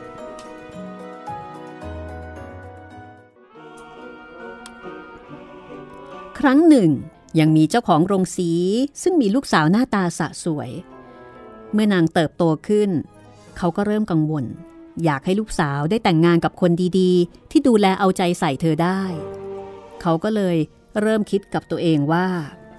[SPEAKER 3] ครั้งหนึ่งยังมีเจ้าของโรงสีซึ่งมีลูกสาวหน้าตาสะสวยเมื่อนางเติบโตขึ้นเขาก็เริ่มกังวลอยากให้ลูกสาวได้แต่งงานกับคนดีๆที่ดูแลเอาใจใส่เธอได้เขาก็เลยเริ่มคิดกับตัวเองว่า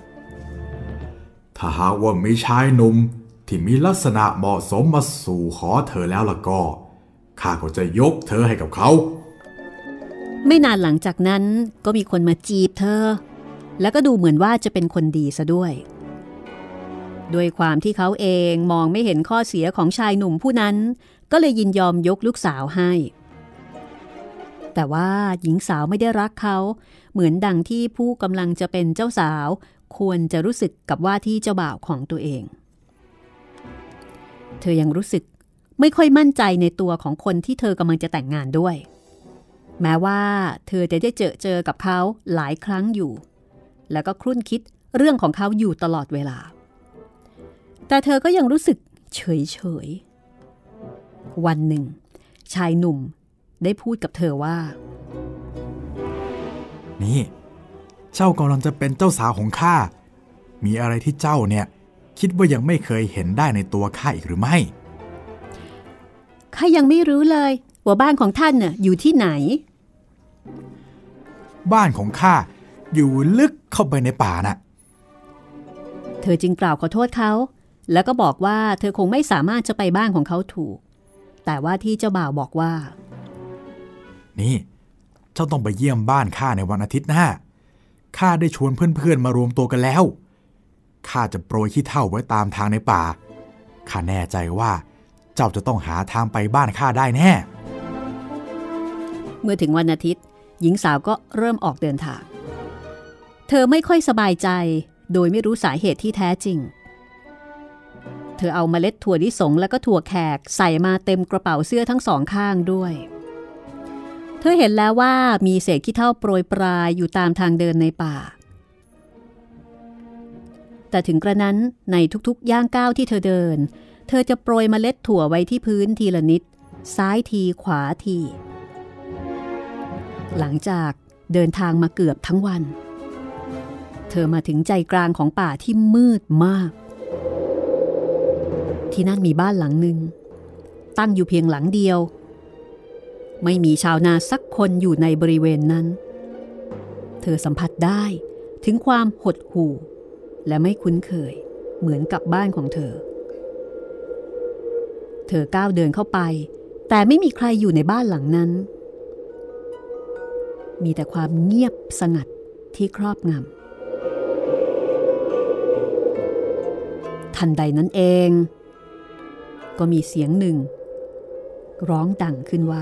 [SPEAKER 2] ถ้าหากว่ามีชายหนุ่มที่มีลักษณะเหมาะสมมาสู่ขอเธอแล้วล่ะก็ข้าก็จะยกเธอให้กับเขา
[SPEAKER 3] ไม่นานหลังจากนั้นก็มีคนมาจีบเธอแล้วก็ดูเหมือนว่าจะเป็นคนดีซะด้วยความที่เขาเองมองไม่เห็นข้อเสียของชายหนุ่มผู้นั้นก็เลยยินยอมยกลูกสาวให้แต่ว่าหญิงสาวไม่ได้รักเขาเหมือนดังที่ผู้กำลังจะเป็นเจ้าสาวควรจะรู้สึกกับว่าที่เจ้าบ่าวของตัวเองเธอยังรู้สึกไม่ค่อยมั่นใจในตัวของคนที่เธอกำลังจะแต่งงานด้วยแม้ว่าเธอจะได้เจอกับเขาหลายครั้งอยู่แล้วก็ครุ่นคิดเรื่องของเขาอยู่ตลอดเวลาแต่เธอก็ยังรู้สึกเฉยวันหนึ่งชายหนุ่มได้พูดกับเธอว่า
[SPEAKER 2] นี่เจ้ากำลังจะเป็นเจ้าสาวของข้ามีอะไรที่เจ้าเนี่ยคิดว่ายังไม่เคยเห็นได้ในตัวข้าอีกหรือไม่
[SPEAKER 3] ข้ายังไม่รู้เลยว่าบ้านของท่านน่ะอยู่ที่ไหน
[SPEAKER 2] บ้านของข้าอยู่ลึกเข้าไปในป่าน่ะ
[SPEAKER 3] เธอจึงกล่าวขอโทษเขาแล้วก็บอกว่าเธอคงไม่สามารถจะไปบ้านของเขาถูกแต่ว่าที่เจ้าบ่าวบอกว่า
[SPEAKER 2] นี่เจ้าต้องไปเยี่ยมบ้านข้าในวันอาทิตย์หน้าข้าได้ชวนเพื่อนๆมารวมตัวกันแล้วข้าจะโปรยขี้เถ้าไว้ตามทางในป่าข้าแน่ใจว่าเจ้าจะต้องหาทางไปบ้านข้าได้แน่
[SPEAKER 3] เมื่อถึงวันอาทิตย์หญิงสาวก็เริ่มออกเดินทางเธอไม่ค่อยสบายใจโดยไม่รู้สาเหตุที่แท้จริงเธอเอาเมล็ดถั่วลิสงและก็ถั่วแขกใส่มาเต็มกระเป๋าเสื้อทั้งสองข้างด้วยเธอเห็นแล้วว่ามีเศษขี้เถ้าโปรยปรายอยู่ตามทางเดินในป่าแต่ถึงกระนั้นในทุกๆย่างก้าวที่เธอเดินเธอจะโปรยเมล็ดถั่วไว้ที่พื้นทีละนิดซ้ายทีขวาทีหลังจากเดินทางมาเกือบทั้งวันเธอมาถึงใจกลางของป่าที่มืดมากที่นั่นมีบ้านหลังหนึ่งตั้งอยู่เพียงหลังเดียวไม่มีชาวนาสักคนอยู่ในบริเวณนั้นเธอสัมผัสได้ถึงความหดหู่และไม่คุ้นเคยเหมือนกับบ้านของเธอก้าวเดินเข้าไปแต่ไม่มีใครอยู่ในบ้านหลังนั้นมีแต่ความเงียบสงัดที่ครอบงำทันใดนั้นเองก็มีเสียงหนึ่งร้องดังขึ้นว่า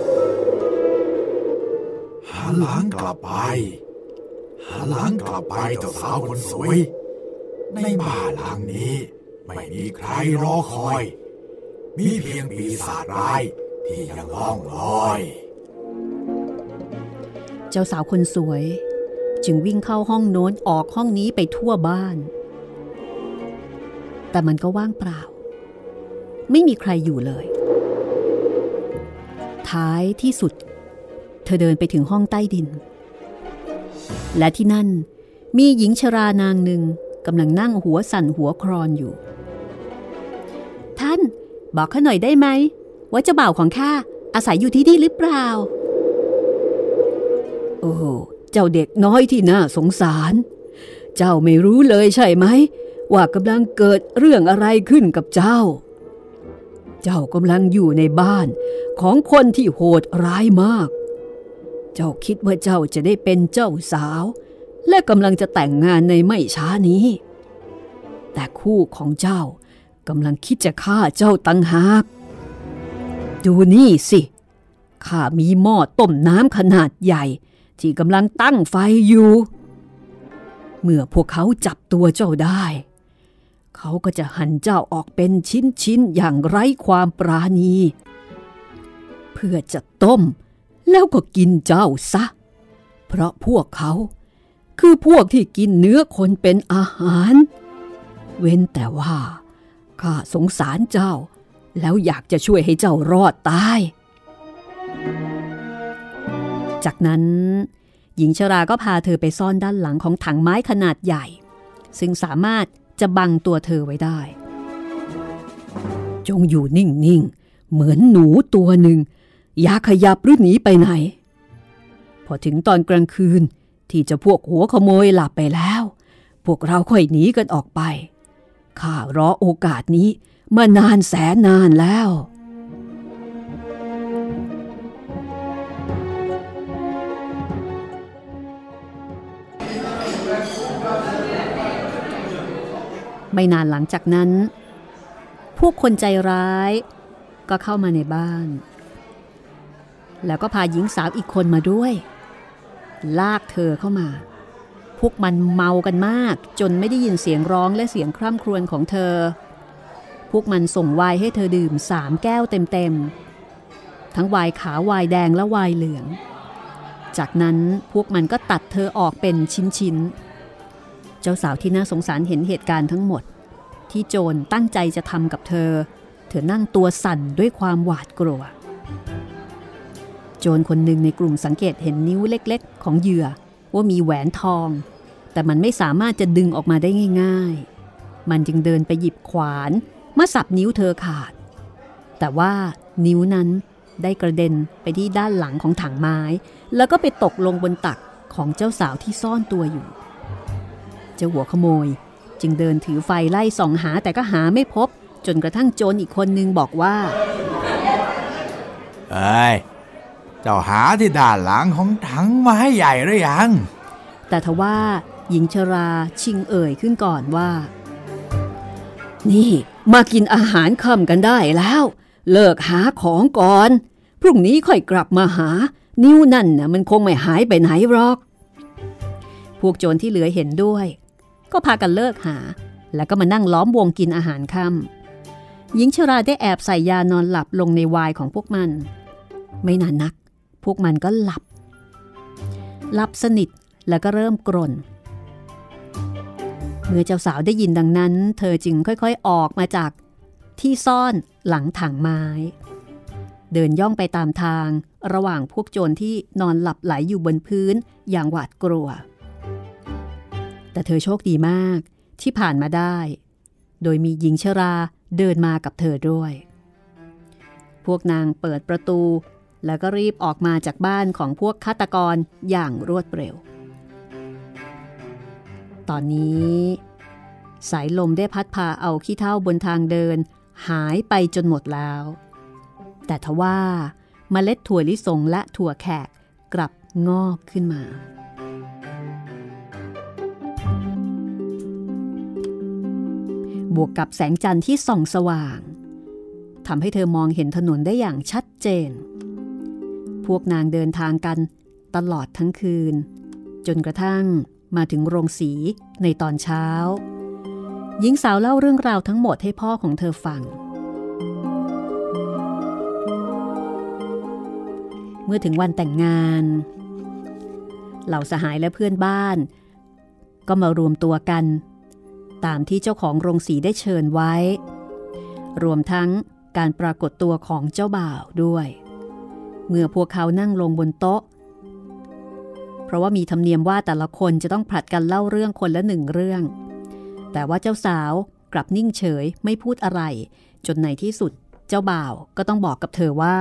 [SPEAKER 2] หันหลังกลับไปหันหลังกลับไปเจ้าสาวคนสวยในบ้านหลังนี้ไม่มีใครรอคอยมีเพียงปีศาจร้ายที่ยังล่องลอย
[SPEAKER 3] เจ้าสาวคนสวยจึงวิ่งเข้าห้องโน้นออกห้องนี้ไปทั่วบ้านแต่มันก็ว่างเปล่าไม่มีใครอยู่เลยท้ายที่สุดเธอเดินไปถึงห้องใต้ดินและที่นั่นมีหญิงชรานางหนึ่งกำลังนั่งหัวสั่นหัวครอนอยู่ท่านบอกข้าหน่อยได้ไหมว่าเจ้าบ่าวของข้าอาศัยอยู่ที่นี่หรือเปล่าโอ้เจ้าเด็กน้อยที่น่าสงสารเจ้าไม่รู้เลยใช่ไหมว่ากำลังเกิดเรื่องอะไรขึ้นกับเจ้ากำลังอยู่ในบ้านของคนที่โหดร้ายมากเจ้าคิดว่าเจ้าจะได้เป็นเจ้าสาวและกำลังจะแต่งงานในไม่ช้านี้แต่คู่ของเจ้ากำลังคิดจะฆ่าเจ้าต่างหากดูนี่สิข้ามีหม้อต้มน้ำขนาดใหญ่ที่กำลังตั้งไฟอยู่เมื่อพวกเขาจับตัวเจ้าได้เขาก็จะหั่นเจ้าออกเป็นชิ้นๆอย่างไร้ความปราณีเพื่อจะต้มแล้วก็กินเจ้าซะเพราะพวกเขาคือพวกที่กินเนื้อคนเป็นอาหารเว้นแต่ว่าข้าสงสารเจ้าแล้วอยากจะช่วยให้เจ้ารอดตายจากนั้นหญิงชราก็พาเธอไปซ่อนด้านหลังของถังไม้ขนาดใหญ่ซึ่งสามารถจะบังตัวเธอไว้ได้จงอยู่นิ่งๆเหมือนหนูตัวหนึ่งอย่าขยับหรือหนีไปไหนพอถึงตอนกลางคืนที่จะพวกหัวขโมยหลับไปแล้วพวกเราค่อยหนีกันออกไปข้ารอโอกาสนี้มานานแสนนานแล้วไม่นานหลังจากนั้นพวกคนใจร้ายก็เข้ามาในบ้านแล้วก็พาหญิงสาวอีกคนมาด้วยลากเธอเข้ามาพวกมันเมากันมากจนไม่ได้ยินเสียงร้องและเสียงคร่ำครวญของเธอพวกมันส่งไวน์ให้เธอดื่ม3 แก้วเต็มๆทั้งไวน์ขาวไวน์แดงและไวน์เหลืองจากนั้นพวกมันก็ตัดเธอออกเป็นชิ้นๆเจ้าสาวที่น่าสงสารเห็นเหตุการณ์ทั้งหมดที่โจรตั้งใจจะทำกับเธอนั่งตัวสั่นด้วยความหวาดกลัวโจรคนหนึ่งในกลุ่มสังเกตเห็นนิ้วเล็กๆของเหยื่อว่ามีแหวนทองแต่มันไม่สามารถจะดึงออกมาได้ง่ายๆมันจึงเดินไปหยิบขวานมาสับนิ้วเธอขาดแต่ว่านิ้วนั้นได้กระเด็นไปที่ด้านหลังของถังไม้แล้วก็ไปตกลงบนตักของเจ้าสาวที่ซ่อนตัวอยู่เจ้าหัวขโมยจึงเดินถือไฟไล่ส่องหาแต่ก็หาไม่พบจนกระทั่งโจรอีกคนนึงบอกว่า
[SPEAKER 2] เอ้ยเจ้าหาที่ด้านหลังของถังไม้ใหญ่หรือยัง
[SPEAKER 3] แต่ทว่าหญิงชราชิงเอ่ยขึ้นก่อนว่านี่มากินอาหารค่ำกันได้แล้วเลิกหาของก่อนพรุ่งนี้ค่อยกลับมาหานิ้วนั่นน่ะมันคงไม่หายไปไหนหรอกพวกโจรที่เหลือเห็นด้วยก็พากันเลิกหาแล้วก็มานั่งล้อมวงกินอาหารค่ำหญิงชราได้แอบใส่ยานอนหลับลงในไวน์ของพวกมันไม่นานนักพวกมันก็หลับสนิทแล้วก็เริ่มกรนเมื่อเจ้าสาวได้ยินดังนั้นเธอจึงค่อยๆออกมาจากที่ซ่อนหลังถังไม้เดินย่องไปตามทางระหว่างพวกโจรที่นอนหลับไหลอยู่บนพื้นอย่างหวาดกลัวแต่เธอโชคดีมากที่ผ่านมาได้โดยมีหญิงชราเดินมากับเธอด้วยพวกนางเปิดประตูแล้วก็รีบออกมาจากบ้านของพวกฆาตกรอย่างรวดเร็วตอนนี้สายลมได้พัดพาเอาขี้เถ้าบนทางเดินหายไปจนหมดแล้วแต่ทว่าเมล็ดถั่วลิสงและถั่วแขกกลับงอกขึ้นมาบวกกับแสงจันทร์ที่ส่องสว่างทำให้เธอมองเห็นถนนได้อย่างชัดเจนพวกนางเดินทางกันตลอดทั้งคืนจนกระทั่งมาถึงโรงสีในตอนเช้าหญิงสาวเล่าเรื่องราวทั้งหมดให้พ่อของเธอฟังเมื่อถึงวันแต่งงานเหล่าสหายและเพื่อนบ้านก็มารวมตัวกันตามที่เจ้าของโรงสีได้เชิญไว้รวมทั้งการปรากฏตัวของเจ้าบ่าวด้วยเมื่อพวกเขานั่งลงบนโต๊ะเพราะว่ามีธรรมเนียมว่าแต่ละคนจะต้องผลัดกันเล่าเรื่องคนละหนึ่งเรื่องแต่ว่าเจ้าสาวกลับนิ่งเฉยไม่พูดอะไรจนในที่สุดเจ้าบ่าวก็ต้องบอกกับเธอว่า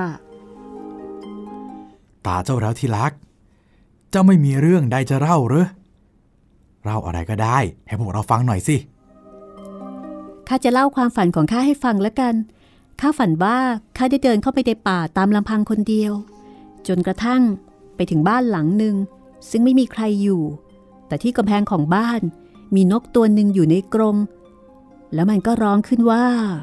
[SPEAKER 2] ตาเจ้าแล้วที่รักเจ้าไม่มีเรื่องใดจะเล่าหรือเล่าอะไรก็ได้ให้พวกเราฟังหน่อยสิ
[SPEAKER 3] ข้าจะเล่าความฝันของข้าให้ฟังแล้วกันข้าฝันว่าข้าได้เดินเข้าไปในป่าตามลำพังคนเดียวจนกระทั่งไปถึงบ้านหลังหนึ่งซึ่งไม่มีใครอยู่แต่ที่กำแพงของบ้านมีนกตัวหนึ่งอยู่ในกรงแล้วมันก็ร้องขึ้นว่า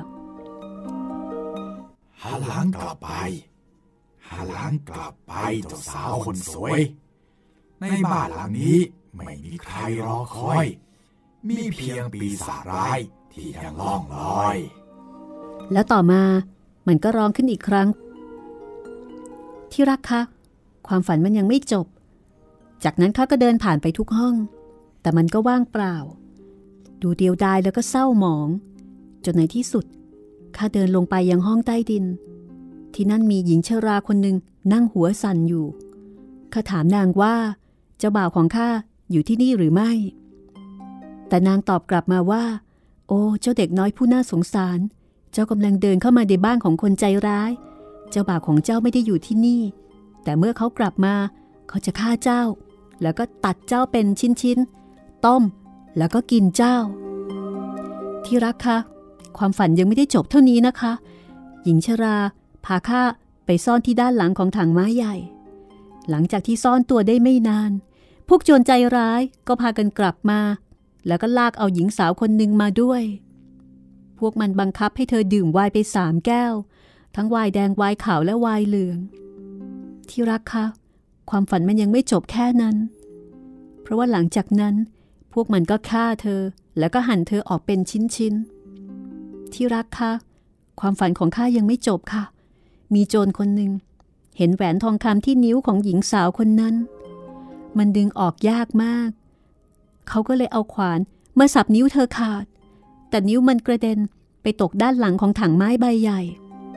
[SPEAKER 2] หันหลังกลับไปหันหลังกลับไปเจ้าสาวคนสวยในบ้านหลังนี้ไม่มีใครรอคอยมีเพียงปีศาจร้ายที่ยังล่องลอย
[SPEAKER 3] แล้วต่อมามันก็ร้องขึ้นอีกครั้งที่รักคะความฝันมันยังไม่จบจากนั้นข้าก็เดินผ่านไปทุกห้องแต่มันก็ว่างเปล่าดูเดียวดายแล้วก็เศร้าหมองจนในที่สุดข้าเดินลงไปยังห้องใต้ดินที่นั่นมีหญิงชราคนหนึ่งนั่งหัวสั่นอยู่ข้าถามนางว่าเจ้าบ่าวของข้าอยู่ที่นี่หรือไม่แต่นางตอบกลับมาว่าโอ้เจ้าเด็กน้อยผู้น่าสงสารเจ้ากำลังเดินเข้ามาในบ้านของคนใจร้ายเจ้าบ่าวของเจ้าไม่ได้อยู่ที่นี่แต่เมื่อเขากลับมาเขาจะฆ่าเจ้าแล้วก็ตัดเจ้าเป็นชิ้นๆต้มแล้วก็กินเจ้าที่รักคะความฝันยังไม่ได้จบเท่านี้นะคะหญิงชราพาข้าไปซ่อนที่ด้านหลังของถังไม้ใหญ่หลังจากที่ซ่อนตัวได้ไม่นานพวกโจรใจร้ายก็พากันกลับมาแล้วก็ลากเอาหญิงสาวคนหนึ่งมาด้วยพวกมันบังคับให้เธอดื่มไวน์ไป3 แก้วทั้งไวน์แดงไวน์ขาวและไวน์เหลืองที่รักคะความฝันมันยังไม่จบแค่นั้นเพราะว่าหลังจากนั้นพวกมันก็ฆ่าเธอแล้วก็หั่นเธอออกเป็นชิ้นๆที่รักคะความฝันของข้ายังไม่จบค่ะมีโจรคนหนึ่งเห็นแหวนทองคำที่นิ้วของหญิงสาวคนนั้นมันดึงออกยากมากเขาก็เลยเอาขวานมาสับนิ้วเธอขาดแต่นิ้วมันกระเด็นไปตกด้านหลังของถังไม้ใบใหญ่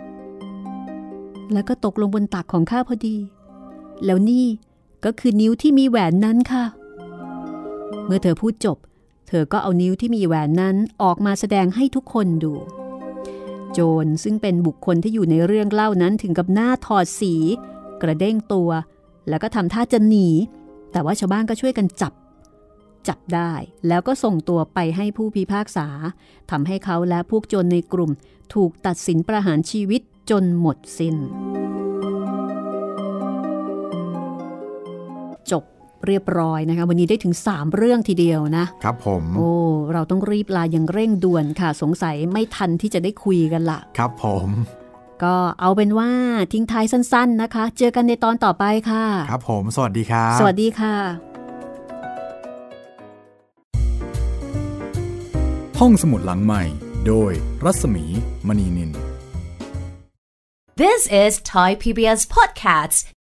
[SPEAKER 3] แล้วก็ตกลงบนตักของข้าพอดีแล้วนี่ก็คือนิ้วที่มีแหวนนั้นค่ะเมื่อเธอพูดจบเธอก็เอานิ้วที่มีแหวนนั้นออกมาแสดงให้ทุกคนดูโจรซึ่งเป็นบุคคลที่อยู่ในเรื่องเล่านั้นถึงกับหน้าถอดสีกระเด้งตัวแล้วก็ทำท่าจะหนีแต่ว่าชาวบ้านก็ช่วยกันจับได้แล้วก็ส่งตัวไปให้ผู้พิพากษาทำให้เขาและพวกโจรในกลุ่มถูกตัดสินประหารชีวิตจนหมดสิ้นจบเรียบร้อยนะคะวันนี้ได้ถึง3เรื่องทีเดียวนะครับ
[SPEAKER 2] ผม
[SPEAKER 3] โอ้เราต้องรีบลาอย่างเร่งด่วนค่ะสงสัยไม่ทันที่จะได้คุยกันละ
[SPEAKER 2] ครับผม
[SPEAKER 3] ก็เอาเป็นว่าทิ้งท้ายสั้นๆนะคะเจอกันในตอนต่อไปค่ะ
[SPEAKER 2] ครับผมสวัสดีครับ
[SPEAKER 3] สวัสดีค่ะ
[SPEAKER 2] ห้องสมุดหลังใหม่โดยรัศมีมณีนิน
[SPEAKER 1] This is Thai PBS Podcasts